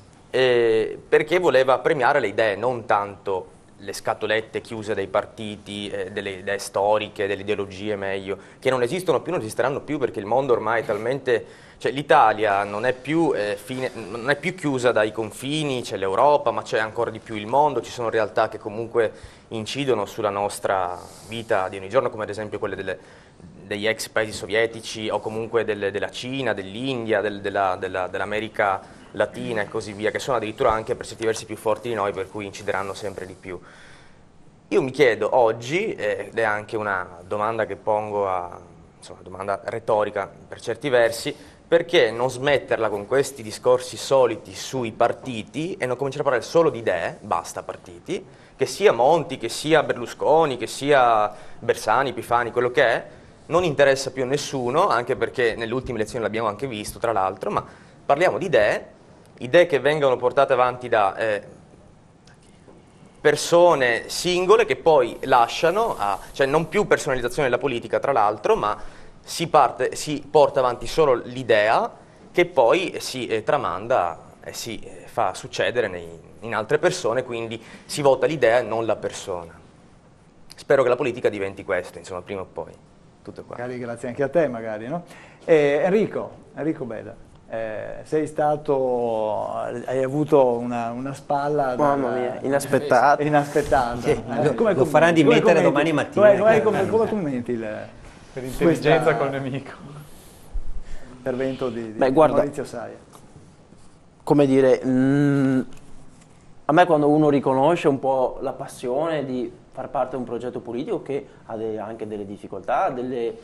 eh, perché voleva premiare le idee, non tanto le scatolette chiuse dei partiti, eh, delle idee storiche, delle ideologie meglio, che non esistono più, non esisteranno più perché il mondo ormai è talmente... Cioè l'Italia non è più, eh, fine, non è più chiusa dai confini, c'è l'Europa, ma c'è ancora di più il mondo, ci sono realtà che comunque incidono sulla nostra vita di ogni giorno, come ad esempio quelle delle, degli ex paesi sovietici o comunque delle, della Cina, dell'India, del, della, della, dell'America Latina e così via, che sono addirittura anche per certi versi più forti di noi, per cui incideranno sempre di più. Io mi chiedo oggi, eh, ed è anche una domanda che pongo a, insomma, una domanda retorica per certi versi, perché non smetterla con questi discorsi soliti sui partiti e non cominciare a parlare solo di idee, basta partiti, che sia Monti, che sia Berlusconi, che sia Bersani, Epifani, quello che è, non interessa più a nessuno, anche perché nelle ultime elezioni l'abbiamo anche visto, tra l'altro, ma parliamo di idee, idee che vengono portate avanti da, eh, persone singole che poi lasciano, a, cioè non più personalizzazione della politica tra l'altro, ma si, parte, si porta avanti solo l'idea che poi si eh, tramanda e si eh, fa succedere nei, in altre persone, quindi si vota l'idea e non la persona. Spero che la politica diventi questo, insomma, prima o poi. Tutto qua. Magari grazie anche a te, magari, no? Eh, Enrico, Enrico Beda, eh, sei stato, hai avuto una, una spalla Mamma da, mia, inaspettata. inaspettata. Eh, lo, come, lo faranno dimettere domani mattina. Come, come, come, come commenti il, per intelligenza col nemico? Intervento di, di Beh, guarda, Maurizio Saia. Come dire, mh, a me quando uno riconosce un po' la passione di far parte di un progetto politico che ha de, anche delle difficoltà, delle,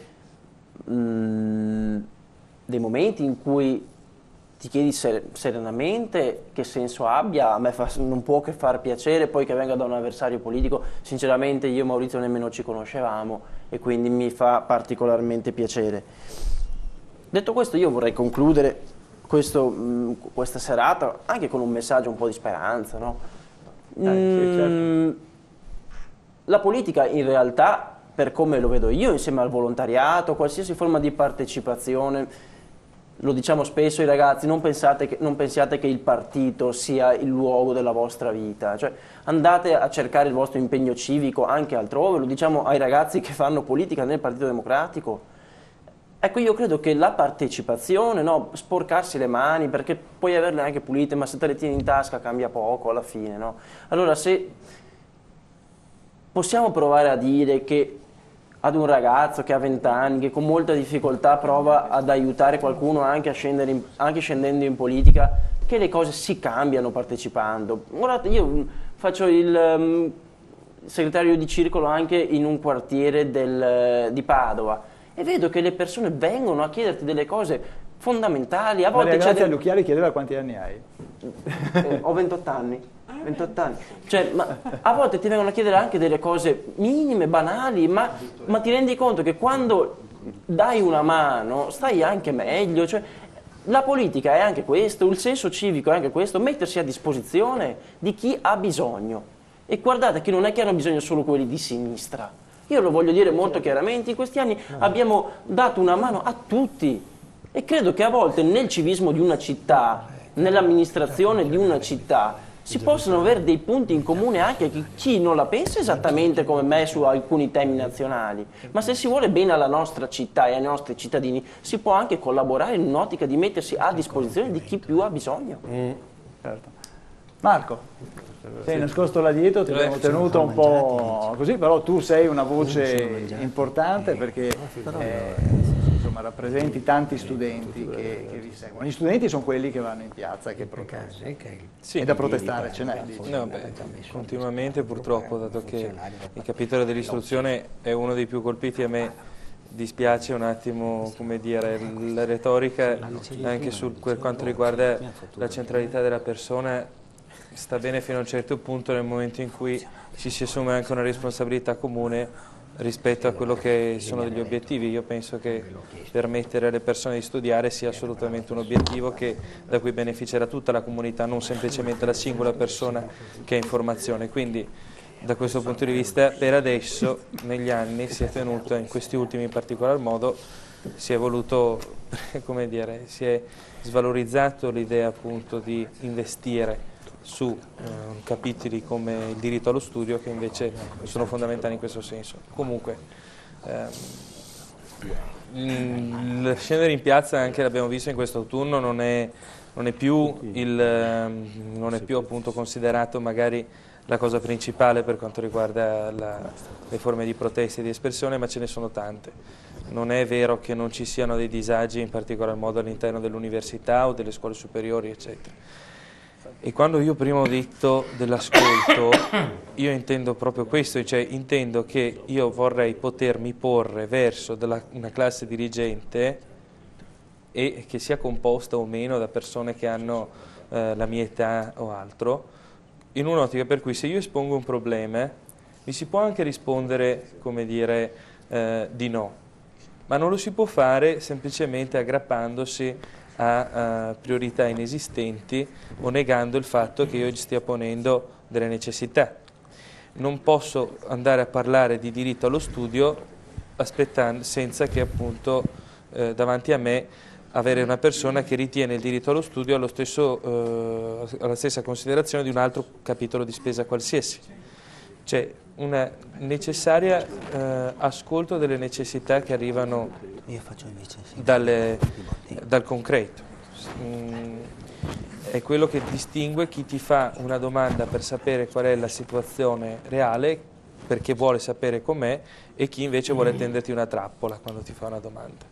mh, dei momenti in cui ti chiedi ser serenamente che senso abbia, a me fa, non può che far piacere poi che venga da un avversario politico. Sinceramente io e Maurizio nemmeno ci conoscevamo e quindi mi fa particolarmente piacere. Detto questo, io vorrei concludere questo, mh, questa serata anche con un messaggio un po' di speranza, no? Eh, sì, certo. La politica in realtà, per come lo vedo io, insieme al volontariato, qualsiasi forma di partecipazione, lo diciamo spesso ai ragazzi, non, pensate che, non pensiate che il partito sia il luogo della vostra vita, cioè andate a cercare il vostro impegno civico anche altrove, lo diciamo ai ragazzi che fanno politica nel Partito Democratico. Ecco, io credo che la partecipazione, no, sporcarsi le mani, perché puoi averle anche pulite, ma se te le tieni in tasca cambia poco alla fine, no? Allora, se possiamo provare a dire che ad un ragazzo che ha vent'anni, che con molta difficoltà prova ad aiutare qualcuno anche, a scendere in, anche scendendo in politica, che le cose si cambiano partecipando. Guardate, io faccio il um, segretario di circolo anche in un quartiere del, di Padova e vedo che le persone vengono a chiederti delle cose fondamentali. A volte Maria c'è Grazia Lucchiari chiedeva quanti anni hai. Eh, ho ventotto anni. ventotto anni. Cioè, ma a volte ti vengono a chiedere anche delle cose minime, banali, ma, ma ti rendi conto che quando dai una mano stai anche meglio. Cioè, la politica è anche questo, il senso civico è anche questo, mettersi a disposizione di chi ha bisogno. E guardate che non è che hanno bisogno solo quelli di sinistra. Io lo voglio dire molto chiaramente, in questi anni abbiamo dato una mano a tutti e credo che a volte nel civismo di una città, nell'amministrazione di una città, si possono avere dei punti in comune anche che chi non la pensa esattamente come me su alcuni temi nazionali, ma se si vuole bene alla nostra città e ai nostri cittadini si può anche collaborare in un'ottica di mettersi a disposizione di chi più ha bisogno. Mm, certo. Marco, sei nascosto là dietro, ti abbiamo tenuto un po' così, però tu sei una voce importante perché eh, insomma, rappresenti tanti studenti che, che vi seguono. Gli studenti sono quelli che vanno in piazza e che protestano. Sì. E da protestare ce n'è. No, beh, continuamente purtroppo, dato che il capitolo dell'istruzione è uno dei più colpiti, a me dispiace un attimo, come dire, la retorica anche su, per quanto riguarda la centralità della persona sta bene fino a un certo punto, nel momento in cui ci si assume anche una responsabilità comune rispetto a quello che sono degli obiettivi. Io penso che permettere alle persone di studiare sia assolutamente un obiettivo che, da cui beneficerà tutta la comunità, non semplicemente la singola persona che ha informazione. Quindi da questo punto di vista per adesso negli anni si è tenuto, in questi ultimi in particolar modo, si è voluto, come dire, si è svalorizzato l'idea appunto di investire su eh, capitoli come il diritto allo studio, che invece sono fondamentali in questo senso. Comunque ehm, il scendere in piazza, anche l'abbiamo visto in questo autunno, non è, non è più, il, ehm, non è più appunto considerato magari la cosa principale per quanto riguarda la, le forme di protesta e di espressione, ma ce ne sono tante. Non è vero che non ci siano dei disagi, in particolar modo all'interno dell'università o delle scuole superiori, eccetera. E quando io prima ho detto dell'ascolto, io intendo proprio questo, cioè intendo che io vorrei potermi porre verso della, una classe dirigente e che sia composta o meno da persone che hanno eh, la mia età o altro, in un'ottica per cui se io espongo un problema mi si può anche rispondere, come dire, eh, di no, ma non lo si può fare semplicemente aggrappandosi a uh, priorità inesistenti o negando il fatto che io stia ponendo delle necessità. non posso andare a parlare di diritto allo studio aspettando, senza che appunto eh, davanti a me avere una persona che ritiene il diritto allo studio allo stesso, eh, alla stessa considerazione di un altro capitolo di spesa qualsiasi. C'è un necessario eh, ascolto delle necessità che arrivano dalle, dal concreto. Mm, è quello che distingue chi ti fa una domanda per sapere qual è la situazione reale, perché vuole sapere com'è, e chi invece vuole tenderti una trappola quando ti fa una domanda.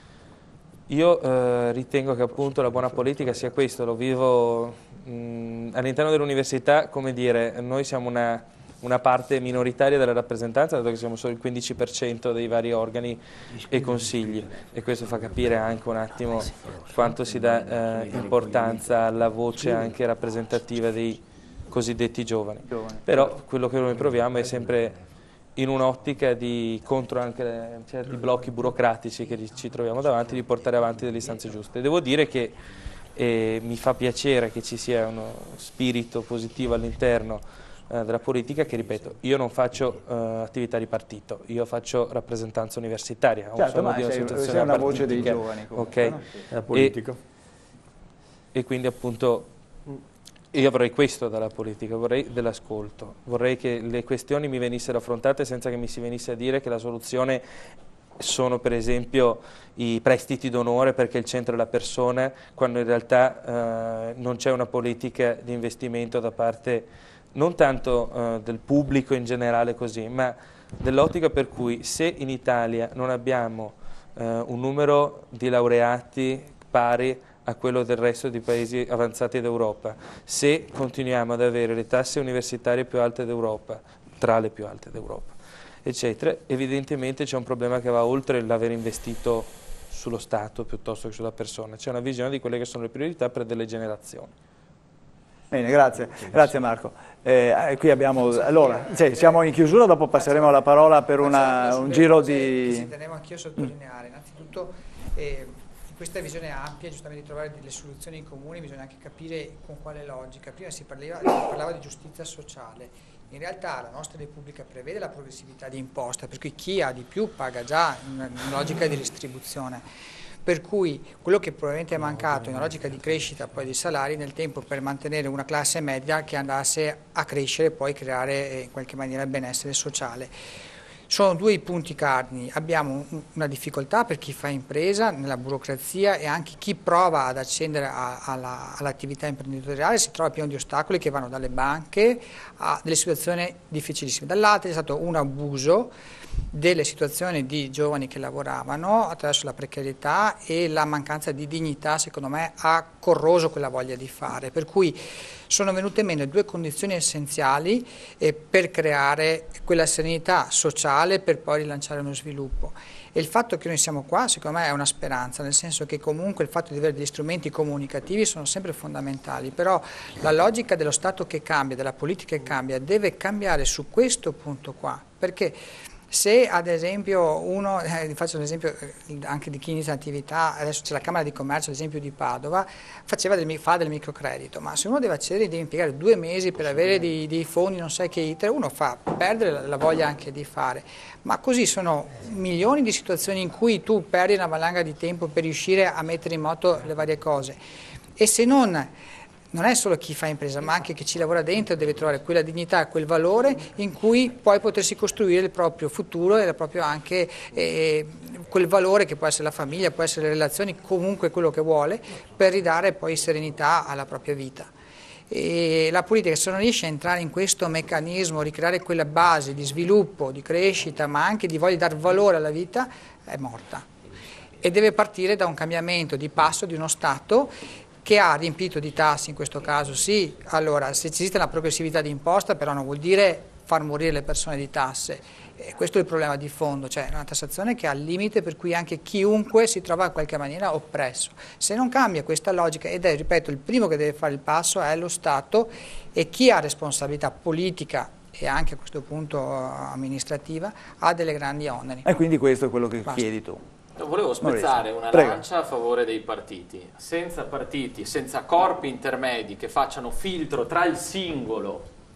Io eh, ritengo che appunto la buona politica sia questo, lo vivo all'interno dell'università, come dire, noi siamo una, una parte minoritaria della rappresentanza, dato che siamo solo il quindici per cento dei vari organi e consigli, e questo fa capire anche un attimo quanto si dà eh, importanza alla voce anche rappresentativa dei cosiddetti giovani. Però quello che noi proviamo è sempre in un'ottica di contro anche certi blocchi burocratici che ci troviamo davanti, di portare avanti delle istanze giuste. Devo dire che eh, mi fa piacere che ci sia uno spirito positivo all'interno eh, della politica, che ripeto, io non faccio eh, attività di partito, io faccio rappresentanza universitaria. Certo, ma sei, sei una voce dei giovani comunque, okay. No? È politico. E, e quindi appunto io avrei questo dalla politica, vorrei dell'ascolto, vorrei che le questioni mi venissero affrontate senza che mi si venisse a dire che la soluzione sono per esempio i prestiti d'onore perché il centro è la persona, quando in realtà eh, non c'è una politica di investimento da parte non tanto eh, del pubblico in generale così, ma dell'ottica per cui se in Italia non abbiamo eh, un numero di laureati pari a quello del resto dei paesi avanzati d'Europa, se continuiamo ad avere le tasse universitarie più alte d'Europa, tra le più alte d'Europa, eccetera, evidentemente c'è un problema che va oltre l'aver investito sullo Stato piuttosto che sulla persona, c'è una visione di quelle che sono le priorità per delle generazioni. Bene, grazie, grazie Marco. Eh, qui abbiamo, allora, sì, siamo in chiusura, dopo passeremo la parola per una, un giro di... Ci tenevo anch'io a sottolineare, innanzitutto, eh, questa visione ampia, giustamente di trovare delle soluzioni comuni, bisogna anche capire con quale logica. Prima si parlava, si parlava di giustizia sociale, in realtà la nostra Repubblica prevede la progressività di imposta, per cui chi ha di più paga già in una logica di distribuzione. Per cui quello che probabilmente è mancato in una logica di crescita poi dei salari nel tempo per mantenere una classe media che andasse a crescere e poi creare in qualche maniera il benessere sociale. Sono due i punti cardini, abbiamo una difficoltà per chi fa impresa nella burocrazia e anche chi prova ad accedere all'attività imprenditoriale si trova pieno di ostacoli che vanno dalle banche a delle situazioni difficilissime. Dall'altro è stato un abuso delle situazioni di giovani che lavoravano attraverso la precarietà e la mancanza di dignità, secondo me, ha corroso quella voglia di fare, per cui sono venute meno due condizioni essenziali eh, per creare quella serenità sociale per poi rilanciare uno sviluppo. E il fatto che noi siamo qua, secondo me, è una speranza, nel senso che comunque il fatto di avere degli strumenti comunicativi sono sempre fondamentali, però la logica dello Stato che cambia, della politica che cambia, deve cambiare su questo punto qua, perché se ad esempio uno, eh, faccio l'esempio anche di chi inizia l'attività, adesso c'è la Camera di Commercio, ad esempio di Padova, faceva del, fa del microcredito, ma se uno deve accedere, deve impiegare due mesi per avere dei, dei fondi, non sai che iter, uno fa perdere la, la voglia anche di fare, ma così sono milioni di situazioni in cui tu perdi una valanga di tempo per riuscire a mettere in moto le varie cose e se non... Non è solo chi fa impresa, ma anche chi ci lavora dentro deve trovare quella dignità, quel valore in cui poi potersi costruire il proprio futuro e proprio anche eh, quel valore che può essere la famiglia, può essere le relazioni, comunque quello che vuole, per ridare poi serenità alla propria vita. E la politica, se non riesce a entrare in questo meccanismo, ricreare quella base di sviluppo, di crescita, ma anche di voglia di dar valore alla vita, è morta. E deve partire da un cambiamento di passo di uno Stato che ha riempito di tasse in questo caso, sì, allora se esiste una progressività di imposta però non vuol dire far morire le persone di tasse, e questo è il problema di fondo, cioè una tassazione che ha il limite per cui anche chiunque si trova in qualche maniera oppresso. Se non cambia questa logica, ed è, ripeto, il primo che deve fare il passo è lo Stato e chi ha responsabilità politica e anche a questo punto amministrativa ha delle grandi oneri. E quindi questo è quello che Basta. chiedi tu. Volevo spezzare una Prego. lancia a favore dei partiti. Senza partiti, senza corpi intermedi che facciano filtro tra il singolo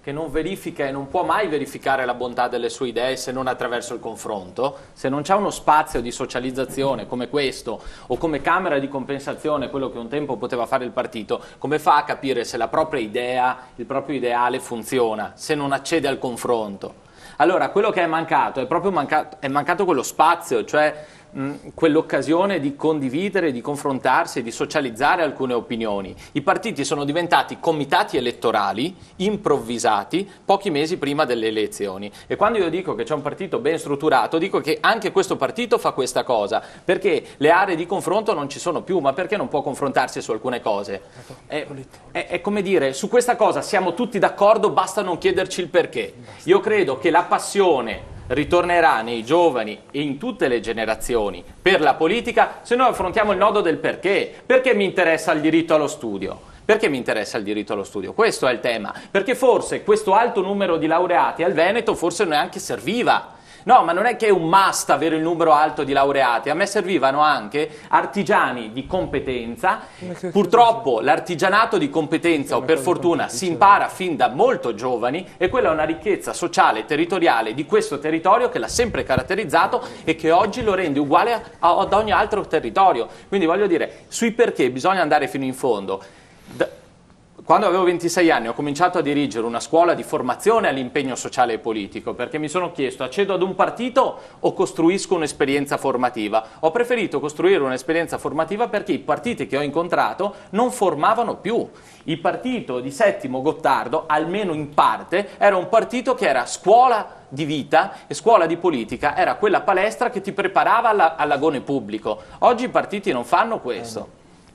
che non verifica e non può mai verificare la bontà delle sue idee se non attraverso il confronto, se non c'è uno spazio di socializzazione come questo o come camera di compensazione, quello che un tempo poteva fare il partito, come fa a capire se la propria idea, il proprio ideale funziona, se non accede al confronto? Allora, quello che è mancato è proprio mancato, è mancato quello spazio, cioè quell'occasione di condividere, di confrontarsi e di socializzare alcune opinioni. I partiti sono diventati comitati elettorali improvvisati pochi mesi prima delle elezioni, e quando io dico che c'è un partito ben strutturato dico che anche questo partito fa questa cosa, perché le aree di confronto non ci sono più. Ma perché non può confrontarsi su alcune cose? È, è, è come dire, su questa cosa siamo tutti d'accordo, basta non chiederci il perché. Io credo che la passione ritornerà nei giovani e in tutte le generazioni per la politica se noi affrontiamo il nodo del perché. Perché mi interessa il diritto allo studio? Perché mi interessa il diritto allo studio? Questo è il tema. Perché forse questo alto numero di laureati al Veneto forse neanche serviva. No, ma non è che è un must avere il numero alto di laureati, a me servivano anche artigiani di competenza. Purtroppo l'artigianato di competenza, o per fortuna, si impara fin da molto giovani, e quella è una ricchezza sociale e territoriale di questo territorio che l'ha sempre caratterizzato e che oggi lo rende uguale a, ad ogni altro territorio. Quindi voglio dire, sui perché bisogna andare fino in fondo. D- Quando avevo ventisei anni ho cominciato a dirigere una scuola di formazione all'impegno sociale e politico, perché mi sono chiesto: accedo ad un partito o costruisco un'esperienza formativa? Ho preferito costruire un'esperienza formativa perché i partiti che ho incontrato non formavano più. Il partito di Settimo Gottardo, almeno in parte, era un partito che era scuola di vita, e scuola di politica era quella palestra che ti preparava alla, all'agone pubblico. Oggi i partiti non fanno questo.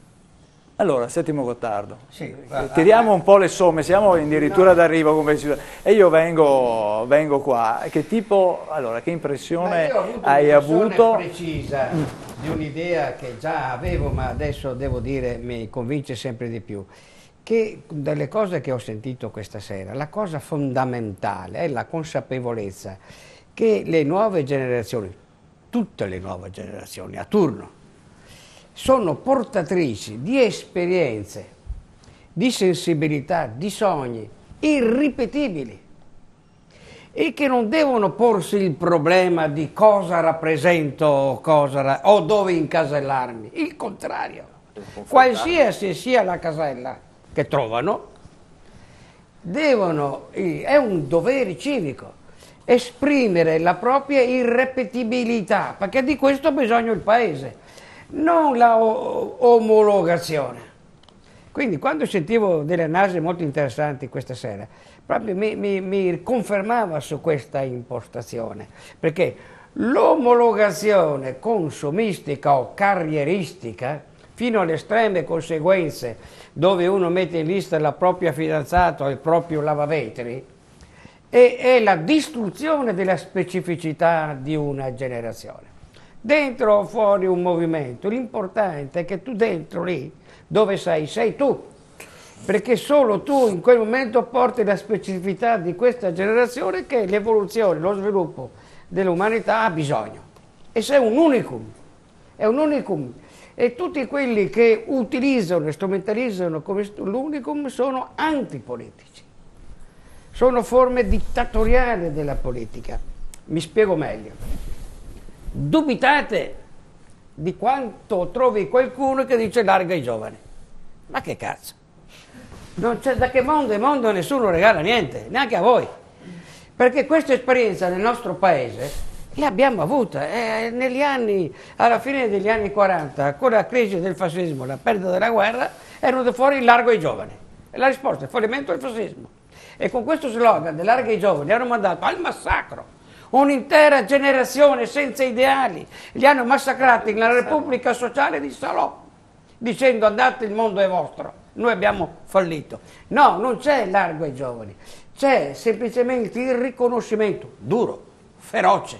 Allora, Settimo Gottardo, sì, tiriamo un po' le somme, siamo addirittura d'arrivo come si... e io vengo, vengo qua. Che tipo, allora, che impressione avuto hai avuto? Precisa di un'idea che già avevo, ma adesso devo dire mi convince sempre di più, che dalle cose che ho sentito questa sera, la cosa fondamentale è la consapevolezza che le nuove generazioni, tutte le nuove generazioni a turno, sono portatrici di esperienze, di sensibilità, di sogni irripetibili, e che non devono porsi il problema di cosa rappresento cosa ra- o dove incasellarmi. Il contrario, qualsiasi sia la casella che trovano, devono, è un dovere civico, esprimere la propria irrepetibilità, perché di questo ha bisogno il Paese, non la o- omologazione. Quindi quando sentivo delle analisi molto interessanti questa sera, proprio mi, mi, mi confermava su questa impostazione, perché l'omologazione consumistica o carrieristica, fino alle estreme conseguenze, dove uno mette in lista la propria fidanzata o il proprio lavavetri, è, è la distruzione della specificità di una generazione. Dentro o fuori un movimento, l'importante è che tu dentro lì, dove sei, sei tu, perché solo tu in quel momento porti la specificità di questa generazione che l'evoluzione, lo sviluppo dell'umanità ha bisogno. E sei un unicum, è un unicum. E tutti quelli che utilizzano e strumentalizzano come l'unicum sono antipolitici, sono forme dittatoriali della politica. Mi spiego meglio. Dubitate di quanto trovi qualcuno che dice larga i giovani. Ma che cazzo? Non c'è da che mondo è mondo, nessuno regala niente, neanche a voi. Perché questa esperienza nel nostro paese l'abbiamo avuta eh, negli anni, alla fine degli anni quaranta, con la crisi del fascismo, la perdita della guerra, erano fuori largo ai giovani. E la risposta è fallimento del fascismo. E con questo slogan del largo ai giovani hanno mandato al massacro un'intera generazione senza ideali, li hanno massacrati nella Repubblica Sociale di Salò, dicendo andate, il mondo è vostro, noi abbiamo fallito. No, non c'è largo ai giovani, c'è semplicemente il riconoscimento duro, feroce,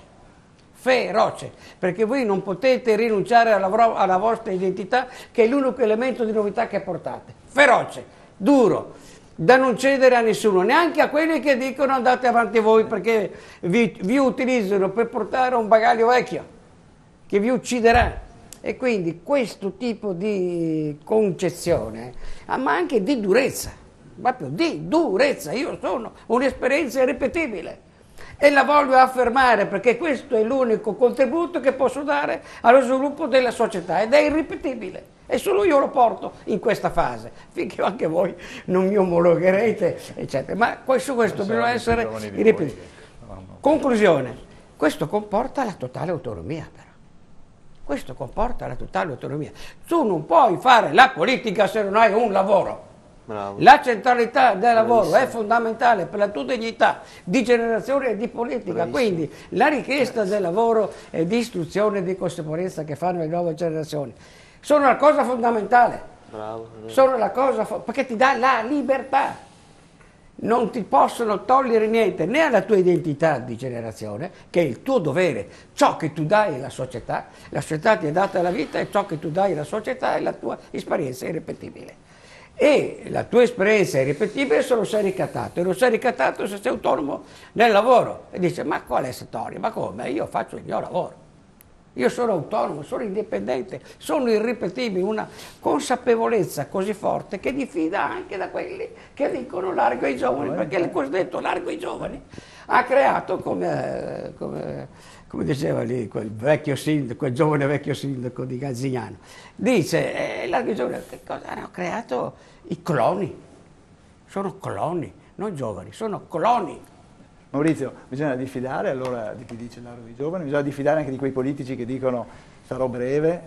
feroce, perché voi non potete rinunciare alla, alla vostra identità, che è l'unico elemento di novità che portate, feroce, duro, da non cedere a nessuno, neanche a quelli che dicono andate avanti voi perché vi, vi utilizzano per portare un bagaglio vecchio che vi ucciderà. E quindi questo tipo di concezione, ma anche di durezza, proprio di durezza. Io sono un'esperienza irripetibile e la voglio affermare perché questo è l'unico contributo che posso dare allo sviluppo della società ed è irripetibile. E solo io lo porto in questa fase, finché anche voi non mi omologherete, eccetera. Ma su questo bisogna essere irripetibili. Conclusione, questo comporta la totale autonomia, però. Questo comporta la totale autonomia. Tu non puoi fare la politica se non hai un lavoro. Bravo. La centralità del lavoro Bravissimo. È fondamentale per la tua dignità di generazione e di politica. Bravissimo. Quindi la richiesta del lavoro e di istruzione e di consapevolezza che fanno le nuove generazioni sono la cosa fondamentale, Bravo. sono la cosa fo- perché ti dà la libertà, non ti possono togliere niente né alla tua identità di generazione, che è il tuo dovere, ciò che tu dai alla società, la società ti è data la vita e ciò che tu dai alla società è la tua esperienza irripetibile. E la tua esperienza è irripetibile se non sei ricattato, e non sei ricattato se sei autonomo nel lavoro. E dice, ma qual è storia? Ma come? Io faccio il mio lavoro. Io sono autonomo, sono indipendente, sono irripetibile, una consapevolezza così forte che diffida anche da quelli che dicono largo ai giovani, perché il cosiddetto largo ai giovani ha creato, come, come, come diceva lì quel vecchio sindaco, quel giovane vecchio sindaco di Gazzignano, dice, eh, largo ai giovani, che cosa hanno creato? I cloni, sono cloni, non giovani, sono cloni. Maurizio, bisogna diffidare allora di chi dice largo dei giovani, bisogna diffidare anche di quei politici che dicono sarò breve.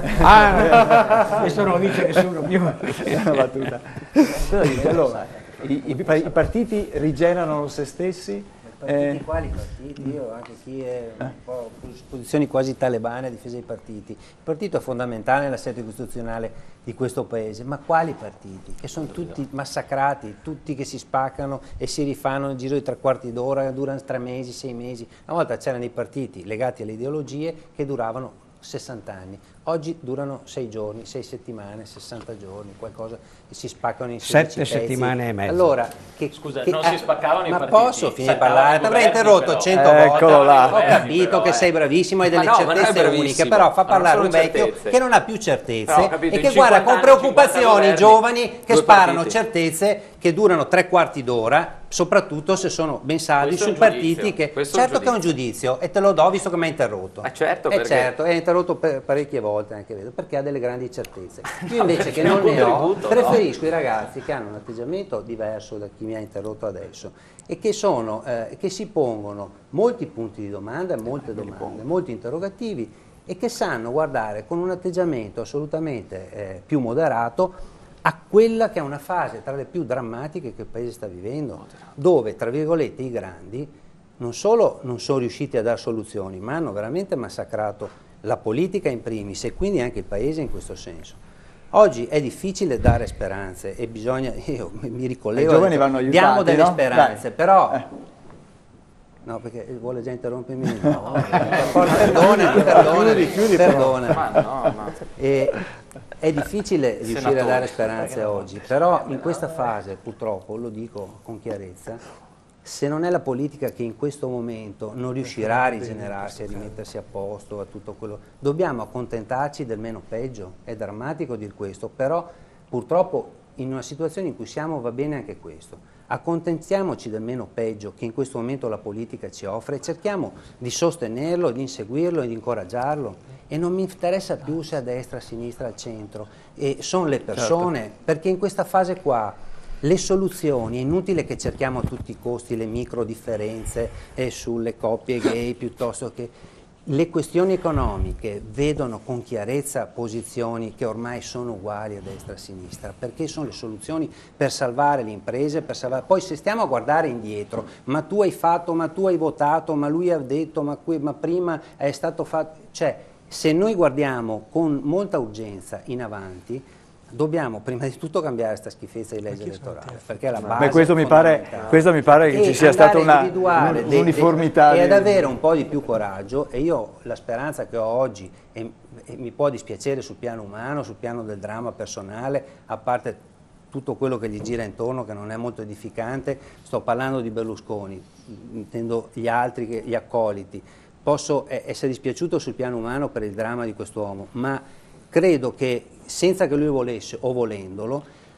Ah, questo non lo dice nessuno più. È una battuta. Allora, i, i, i partiti rigenerano se stessi? Partiti, eh. quali partiti? Io anche chi è un po' posizioni quasi talebane a difesa dei partiti. Il partito è fondamentale nell'assetto costituzionale di questo paese, ma quali partiti? Che sono tutti massacrati, tutti che si spaccano e si rifanno nel giro di tre quarti d'ora, durano tre mesi, sei mesi. Una volta c'erano i partiti legati alle ideologie che duravano sessanta anni, oggi durano sei giorni, sei settimane, sessanta giorni, qualcosa che si spaccano in sedici Sette settimane e mezzo. Allora, che, Scusa, che, non eh, si spaccavano i ma partiti? posso finire di parlare? Ti avrei interrotto cento volte, ho capito però, che eh. sei bravissimo, hai delle no, certezze uniche, però fa parlare un vecchio certezze. Che non ha più certezze no, capito, e che guarda con preoccupazioni i giovani che sparano partiti. certezze che durano tre quarti d'ora, soprattutto se sono ben saldi su partiti che... Questo certo che è un giudizio e te lo do visto che mi hai interrotto. Ah, certo, eh perché... certo, hai interrotto per parecchie volte anche, vedo, perché ha delle grandi certezze. Io invece che non ne ho, preferisco no? i ragazzi che hanno un atteggiamento diverso da chi mi ha interrotto adesso e che, sono, eh, che si pongono molti punti di domanda, molte domande, molti interrogativi e che sanno guardare con un atteggiamento assolutamente eh, più moderato a quella che è una fase tra le più drammatiche che il Paese sta vivendo, dove, tra virgolette, i grandi non solo non sono riusciti a dare soluzioni, ma hanno veramente massacrato la politica in primis e quindi anche il Paese in questo senso. Oggi è difficile dare speranze e bisogna, io mi ricollego, i giovani vanno aiutati, diamo delle no? speranze, Dai. però... Eh. No, perché vuole già interrompermi, no, perdona, perdona, chiudi, chiudi, perdona. Ma no, no. E, è difficile riuscire Senatore. a dare speranze oggi, però in questa fase, purtroppo, lo dico con chiarezza, se non è la politica che in questo momento non riuscirà a rigenerarsi, a rimettersi a posto, a tutto quello, dobbiamo accontentarci del meno peggio, è drammatico dir questo, però purtroppo in una situazione in cui siamo va bene anche questo. Accontentiamoci del meno peggio che in questo momento la politica ci offre e cerchiamo di sostenerlo, di inseguirlo e di incoraggiarlo e non mi interessa più se a destra, a sinistra, al centro e sono le persone, certo. perché in questa fase qua le soluzioni, è inutile che cerchiamo a tutti i costi le micro differenze eh, sulle coppie gay piuttosto che le questioni economiche vedono con chiarezza posizioni che ormai sono uguali a destra e a sinistra, perché sono le soluzioni per salvare le imprese, per salvare... Poi se stiamo a guardare indietro, ma tu hai fatto, ma tu hai votato, ma lui ha detto, ma, qui, ma prima è stato fatto... Cioè, se noi guardiamo con molta urgenza in avanti, dobbiamo prima di tutto cambiare questa schifezza di legge elettorale, perché è la base. Beh, questo, mi pare, questo mi pare che e ci sia stata una uniformità. E ad avere un po' di più coraggio, e io la speranza che ho oggi, e, e mi può dispiacere sul piano umano, sul piano del dramma personale, a parte tutto quello che gli gira intorno che non è molto edificante, sto parlando di Berlusconi, intendo gli altri, che, gli accoliti, posso essere dispiaciuto sul piano umano per il dramma di quest'uomo, ma credo che senza che lui volesse o volendolo,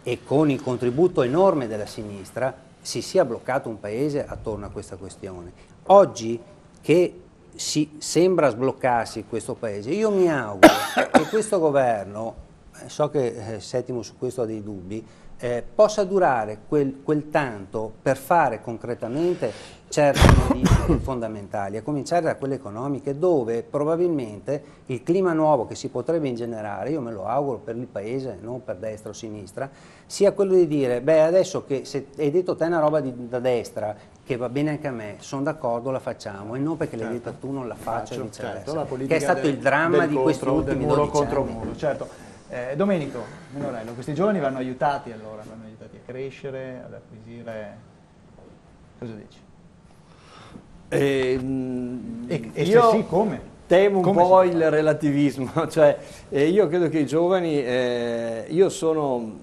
e con il contributo enorme della sinistra si sia bloccato un paese attorno a questa questione. Oggi che si sembra sbloccarsi questo paese, io mi auguro che questo governo, so che eh, Settimo su questo ha dei dubbi, eh, possa durare quel, quel tanto per fare concretamente certe modifiche fondamentali, a cominciare da quelle economiche, dove probabilmente il clima nuovo che si potrebbe ingenerare, io me lo auguro per il paese, non per destra o sinistra, sia quello di dire, beh adesso che se hai detto te una roba di, da destra, che va bene anche a me, sono d'accordo, la facciamo, e non perché l'hai detta tu non la faccio, Faccio, viceversa, certo, che è stato del, il dramma di questi contro, ultimi del muro dodici contro anni. muro, certo. Eh, Domenico Minorello, questi giovani vanno aiutati allora, vanno aiutati a crescere, ad acquisire, cosa dici? Eh, e, e io se sì, come? Temo un come po' il relativismo, cioè eh, io credo che i giovani, eh, io sono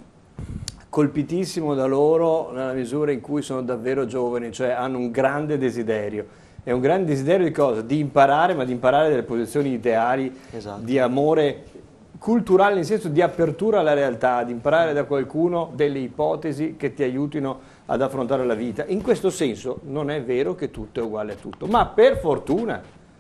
colpitissimo da loro nella misura in cui sono davvero giovani, cioè hanno un grande desiderio. È un grande desiderio di cosa? Di imparare, ma di imparare delle posizioni ideali, esatto, di amore culturale, nel senso di apertura alla realtà, di imparare da qualcuno delle ipotesi che ti aiutino ad affrontare la vita. In questo senso non è vero che tutto è uguale a tutto, ma per fortuna,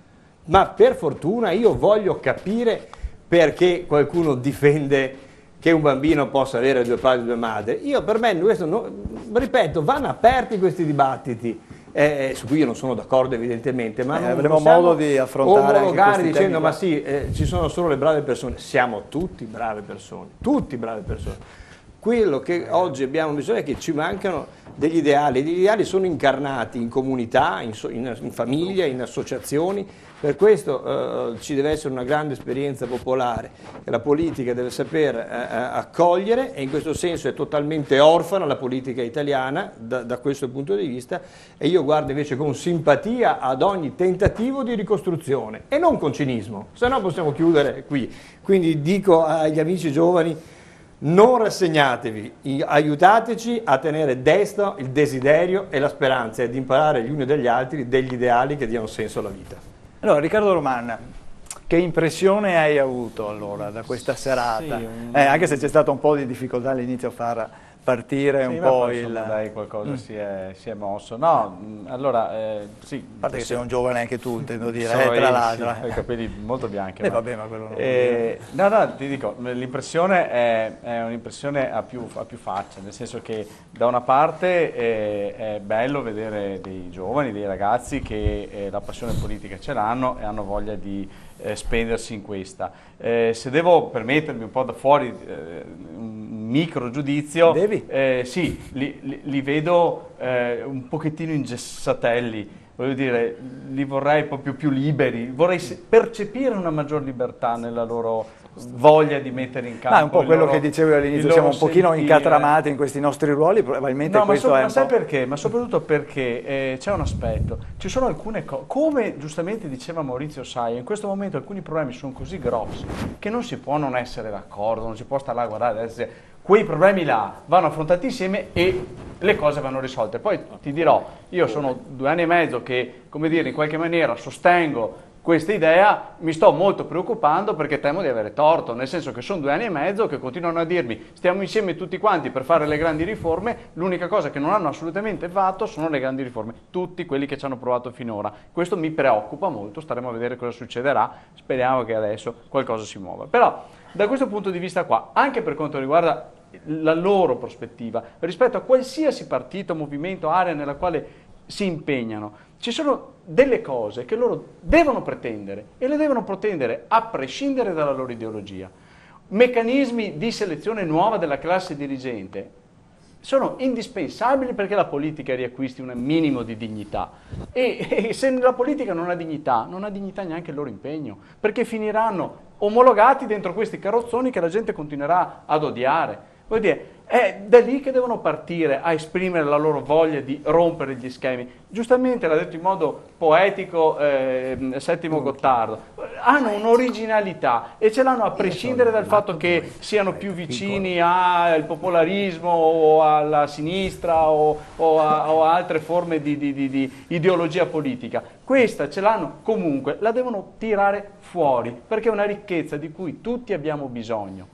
ma per fortuna io voglio capire perché qualcuno difende che un bambino possa avere due padri e due madri. Io per me, questo no, ripeto, vanno aperti questi dibattiti, eh, su cui io non sono d'accordo evidentemente, ma eh, non avremo modo di affrontare omologare anche dicendo temi. ma sì, eh, ci sono solo le brave persone. Siamo tutti brave persone, tutti brave persone. Quello che oggi abbiamo bisogno è che ci mancano degli ideali. Gli ideali sono incarnati in comunità, in, so, in, in famiglia, in associazioni. Per questo eh, ci deve essere una grande esperienza popolare che la politica deve saper eh, accogliere, e in questo senso è totalmente orfana la politica italiana da, da questo punto di vista, e io guardo invece con simpatia ad ogni tentativo di ricostruzione e non con cinismo, se no possiamo chiudere qui. Quindi dico agli amici giovani: non rassegnatevi, aiutateci a tenere destro il desiderio e la speranza, e ad imparare gli uni dagli altri degli ideali che diano senso alla vita. Allora, Riccardo Roman, che impressione hai avuto allora da questa serata? Sì, un... eh, anche se c'è stato un po' di difficoltà all'inizio a far partire sì, un po' poi, il... Insomma, dai, qualcosa mm. si, è, si è mosso. No, allora, eh, sì. A parte che sei un giovane anche tu, intendo dire, eh, tra l'altro. Sì, ho i capelli molto bianchi. Eh, ma... vabbè, ma quello non eh, no, no, ti dico, l'impressione è, è un'impressione a più, a più facce, nel senso che da una parte è, è bello vedere dei giovani, dei ragazzi che eh, la passione politica ce l'hanno e hanno voglia di eh, spendersi in questa. Eh, se devo permettermi un po' da fuori eh, un micro giudizio, devi? Eh, sì, li, li, li vedo eh, un pochettino ingessatelli, voglio dire, li vorrei proprio più liberi, vorrei percepire una maggior libertà nella loro voglia di mettere in campo. Ma è un po' quello loro, che dicevo all'inizio, siamo un pochino sentire. incatramati in questi nostri ruoli, probabilmente no, questo ma, so, è ma un sai po'... perché? Ma soprattutto perché eh, c'è un aspetto, ci sono alcune cose, come giustamente diceva Maurizio Saia, in questo momento alcuni problemi sono così grossi che non si può non essere d'accordo, non si può stare là a guardare, adesso, quei problemi là vanno affrontati insieme e le cose vanno risolte. Poi ti dirò, io sono due anni e mezzo che, come dire, in qualche maniera sostengo questa idea, mi sto molto preoccupando perché temo di avere torto, nel senso che sono due anni e mezzo che continuano a dirmi stiamo insieme tutti quanti per fare le grandi riforme, l'unica cosa che non hanno assolutamente fatto sono le grandi riforme, tutti quelli che ci hanno provato finora. Questo mi preoccupa molto, staremo a vedere cosa succederà, speriamo che adesso qualcosa si muova. Però da questo punto di vista qua, anche per quanto riguarda la loro prospettiva, rispetto a qualsiasi partito, movimento, area nella quale si impegnano, ci sono delle cose che loro devono pretendere e le devono pretendere a prescindere dalla loro ideologia. Meccanismi di selezione nuova della classe dirigente sono indispensabili perché la politica riacquisti un minimo di dignità e, e se la politica non ha dignità, non ha dignità neanche il loro impegno, perché finiranno omologati dentro questi carrozzoni che la gente continuerà ad odiare. Vuol dire, è da lì che devono partire a esprimere la loro voglia di rompere gli schemi. Giustamente l'ha detto in modo poetico eh, Settimo Gottardo, hanno un'originalità e ce l'hanno a prescindere dal fatto che siano più vicini al popolarismo o alla sinistra o, o, a, o a altre forme di, di, di, di ideologia politica. Questa ce l'hanno comunque, la devono tirare fuori perché è una ricchezza di cui tutti abbiamo bisogno.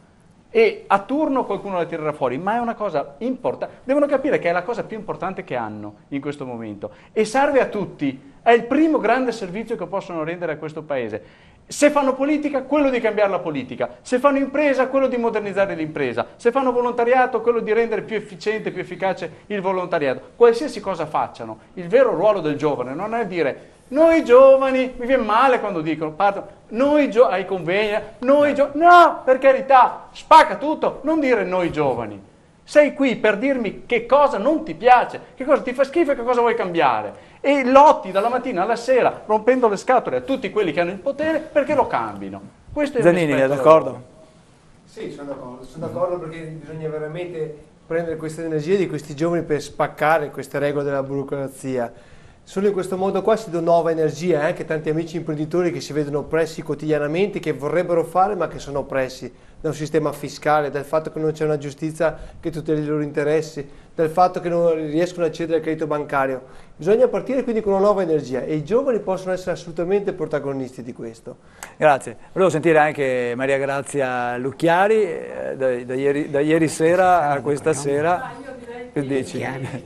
e a turno qualcuno la tirerà fuori, ma è una cosa importante, devono capire che è la cosa più importante che hanno in questo momento e serve a tutti, è il primo grande servizio che possono rendere a questo paese. Se fanno politica, quello di cambiare la politica, se fanno impresa, quello di modernizzare l'impresa, se fanno volontariato, quello di rendere più efficiente, più efficace il volontariato. Qualsiasi cosa facciano, il vero ruolo del giovane non è dire noi giovani, mi viene male quando dicono, partono, noi giovani, ai convegni, noi giovani, no, per carità, spacca tutto, non dire noi giovani. Sei qui per dirmi che cosa non ti piace, che cosa ti fa schifo e che cosa vuoi cambiare. E lotti dalla mattina alla sera, rompendo le scatole a tutti quelli che hanno il potere perché lo cambino. Questo è il Zanini, è d'accordo? Sì, sono d'accordo, sono d'accordo perché bisogna veramente prendere queste energie di questi giovani per spaccare queste regole della burocrazia. Solo in questo modo qua si dà nuova energia, anche tanti amici imprenditori che si vedono oppressi quotidianamente, che vorrebbero fare ma che sono oppressi da un sistema fiscale, dal fatto che non c'è una giustizia che tuteli i loro interessi, dal fatto che non riescono a accedere al credito bancario. Bisogna partire quindi con una nuova energia e i giovani possono essere assolutamente protagonisti di questo. Grazie. Volevo sentire anche Maria Grazia Lucchiari, eh, da, da, ieri, da ieri sera a questa sera. Che dici?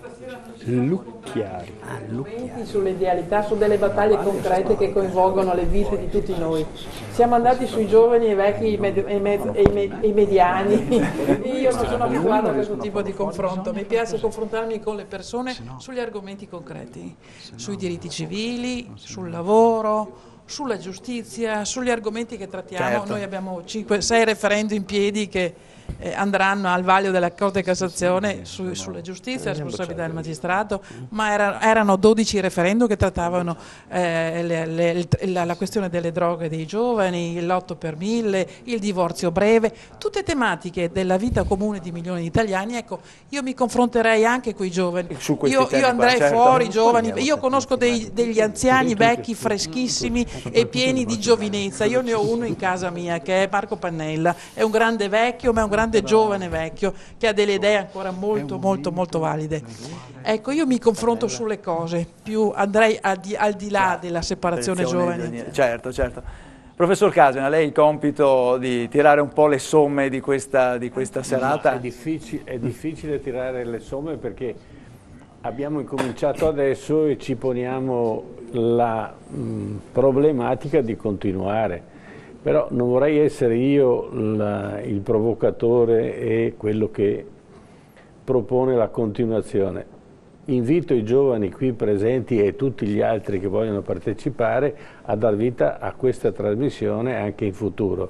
Lucchiari. Ah, Lucchiari. Sulle idealità, su delle battaglie concrete che coinvolgono le vite di tutti noi. Siamo andati sui giovani, i vecchi i med- e, med- e, med- e i mediani. Io non sono abituata a questo tipo di confronto. Mi piace confrontarmi con le persone sugli argomenti concreti, sui diritti civili, sul lavoro, sulla giustizia, sugli argomenti che trattiamo. Certo. Noi abbiamo cinque sei referendum in piedi che eh, andranno al vaglio della Corte di Cassazione su, sulla giustizia, la responsabilità del magistrato, ma era, erano dodici referendum che trattavano eh, le, le, la, la questione delle droghe dei giovani, l'otto per mille, il divorzio breve, tutte tematiche della vita comune di milioni di italiani. Ecco, io mi confronterei anche con i giovani, io, io andrei qua, certo. fuori giovani, io conosco dei, degli anziani vecchi, freschissimi e pieni di giovinezza. Io ne ho uno in casa mia che è Marco Pannella, è un grande vecchio ma è un grande giovane vecchio che ha delle idee ancora molto molto molto valide. Ecco, io mi confronto sulle cose, più andrei al di, al di là della separazione giovani. Certo, certo. Professor Casina, lei ha il compito di tirare un po' le somme di questa, di questa serata? È difficile, è difficile tirare le somme perché abbiamo incominciato adesso e ci poniamo la mh, problematica di continuare. Però non vorrei essere io la, il provocatore e quello che propone la continuazione. Invito i giovani qui presenti e tutti gli altri che vogliono partecipare a dar vita a questa trasmissione anche in futuro.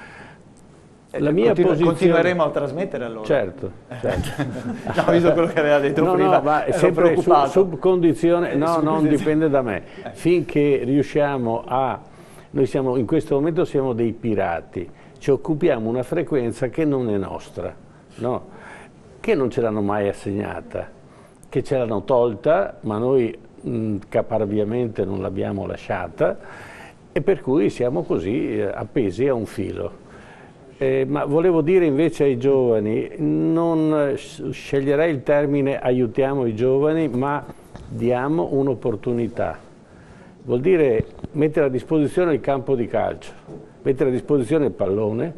La mia Continu posizione... Continueremo a trasmettere allora? Certo, certo. No, visto quello che aveva detto no, prima, no, ma è sempre su, sub condizione, no, sub non dipende da me. Finché riusciamo a... Noi siamo, in questo momento siamo dei pirati, ci occupiamo una frequenza che non è nostra, no? Che non ce l'hanno mai assegnata, che ce l'hanno tolta, ma noi mh, caparbiamente non l'abbiamo lasciata e per cui siamo così eh, appesi a un filo. Eh, ma volevo dire invece ai giovani, non sceglierei il termine aiutiamo i giovani, ma diamo un'opportunità. Vuol dire mettere a disposizione il campo di calcio, mettere a disposizione il pallone,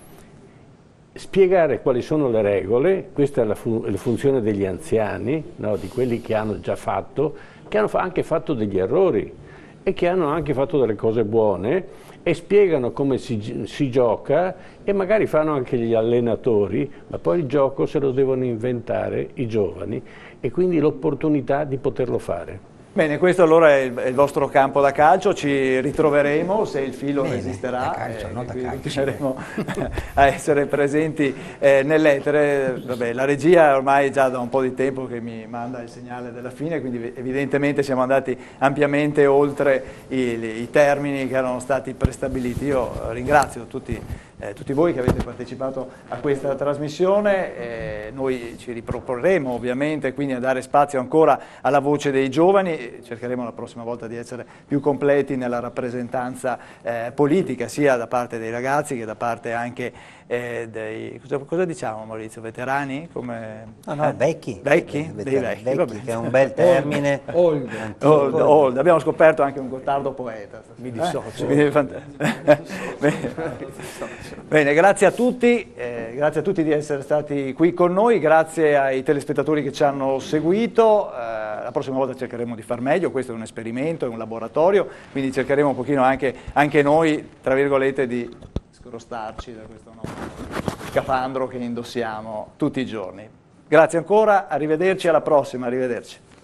spiegare quali sono le regole, questa è la, fu la funzione degli anziani, no? Di quelli che hanno già fatto, che hanno anche fatto degli errori e che hanno anche fatto delle cose buone e spiegano come si, si gioca e magari fanno anche gli allenatori, ma poi il gioco se lo devono inventare i giovani e quindi l'opportunità di poterlo fare. Bene, questo allora è il, è il vostro campo da calcio, ci ritroveremo se il filo Bene, resisterà, da calcio, eh, non da calcio. continueremo a essere presenti eh, nell'etere. Vabbè, la regia ormai già da un po' di tempo che mi manda il segnale della fine, quindi evidentemente siamo andati ampiamente oltre i, i termini che erano stati prestabiliti. Io ringrazio tutti Eh, tutti voi che avete partecipato a questa trasmissione, eh, noi ci riproporremo ovviamente quindi a dare spazio ancora alla voce dei giovani, cercheremo la prossima volta di essere più completi nella rappresentanza eh, politica sia da parte dei ragazzi che da parte anche eh, dei, cosa, cosa diciamo Maurizio, veterani? Come, no, no, eh? vecchi. Vecchi? Veterani, Dei vecchi, vecchi, vabbè. che è un bel termine. Old. Old, old. Abbiamo scoperto anche un Gottardo poeta. Mi dissocio. Eh? Bene. Bene, grazie a tutti, eh, grazie a tutti di essere stati qui con noi, grazie ai telespettatori che ci hanno seguito, eh, la prossima volta cercheremo di far meglio, questo è un esperimento, è un laboratorio, quindi cercheremo un pochino anche, anche noi, tra virgolette, di scrostarci da questo nostro scafandro che indossiamo tutti i giorni. Grazie ancora, arrivederci, alla prossima, arrivederci.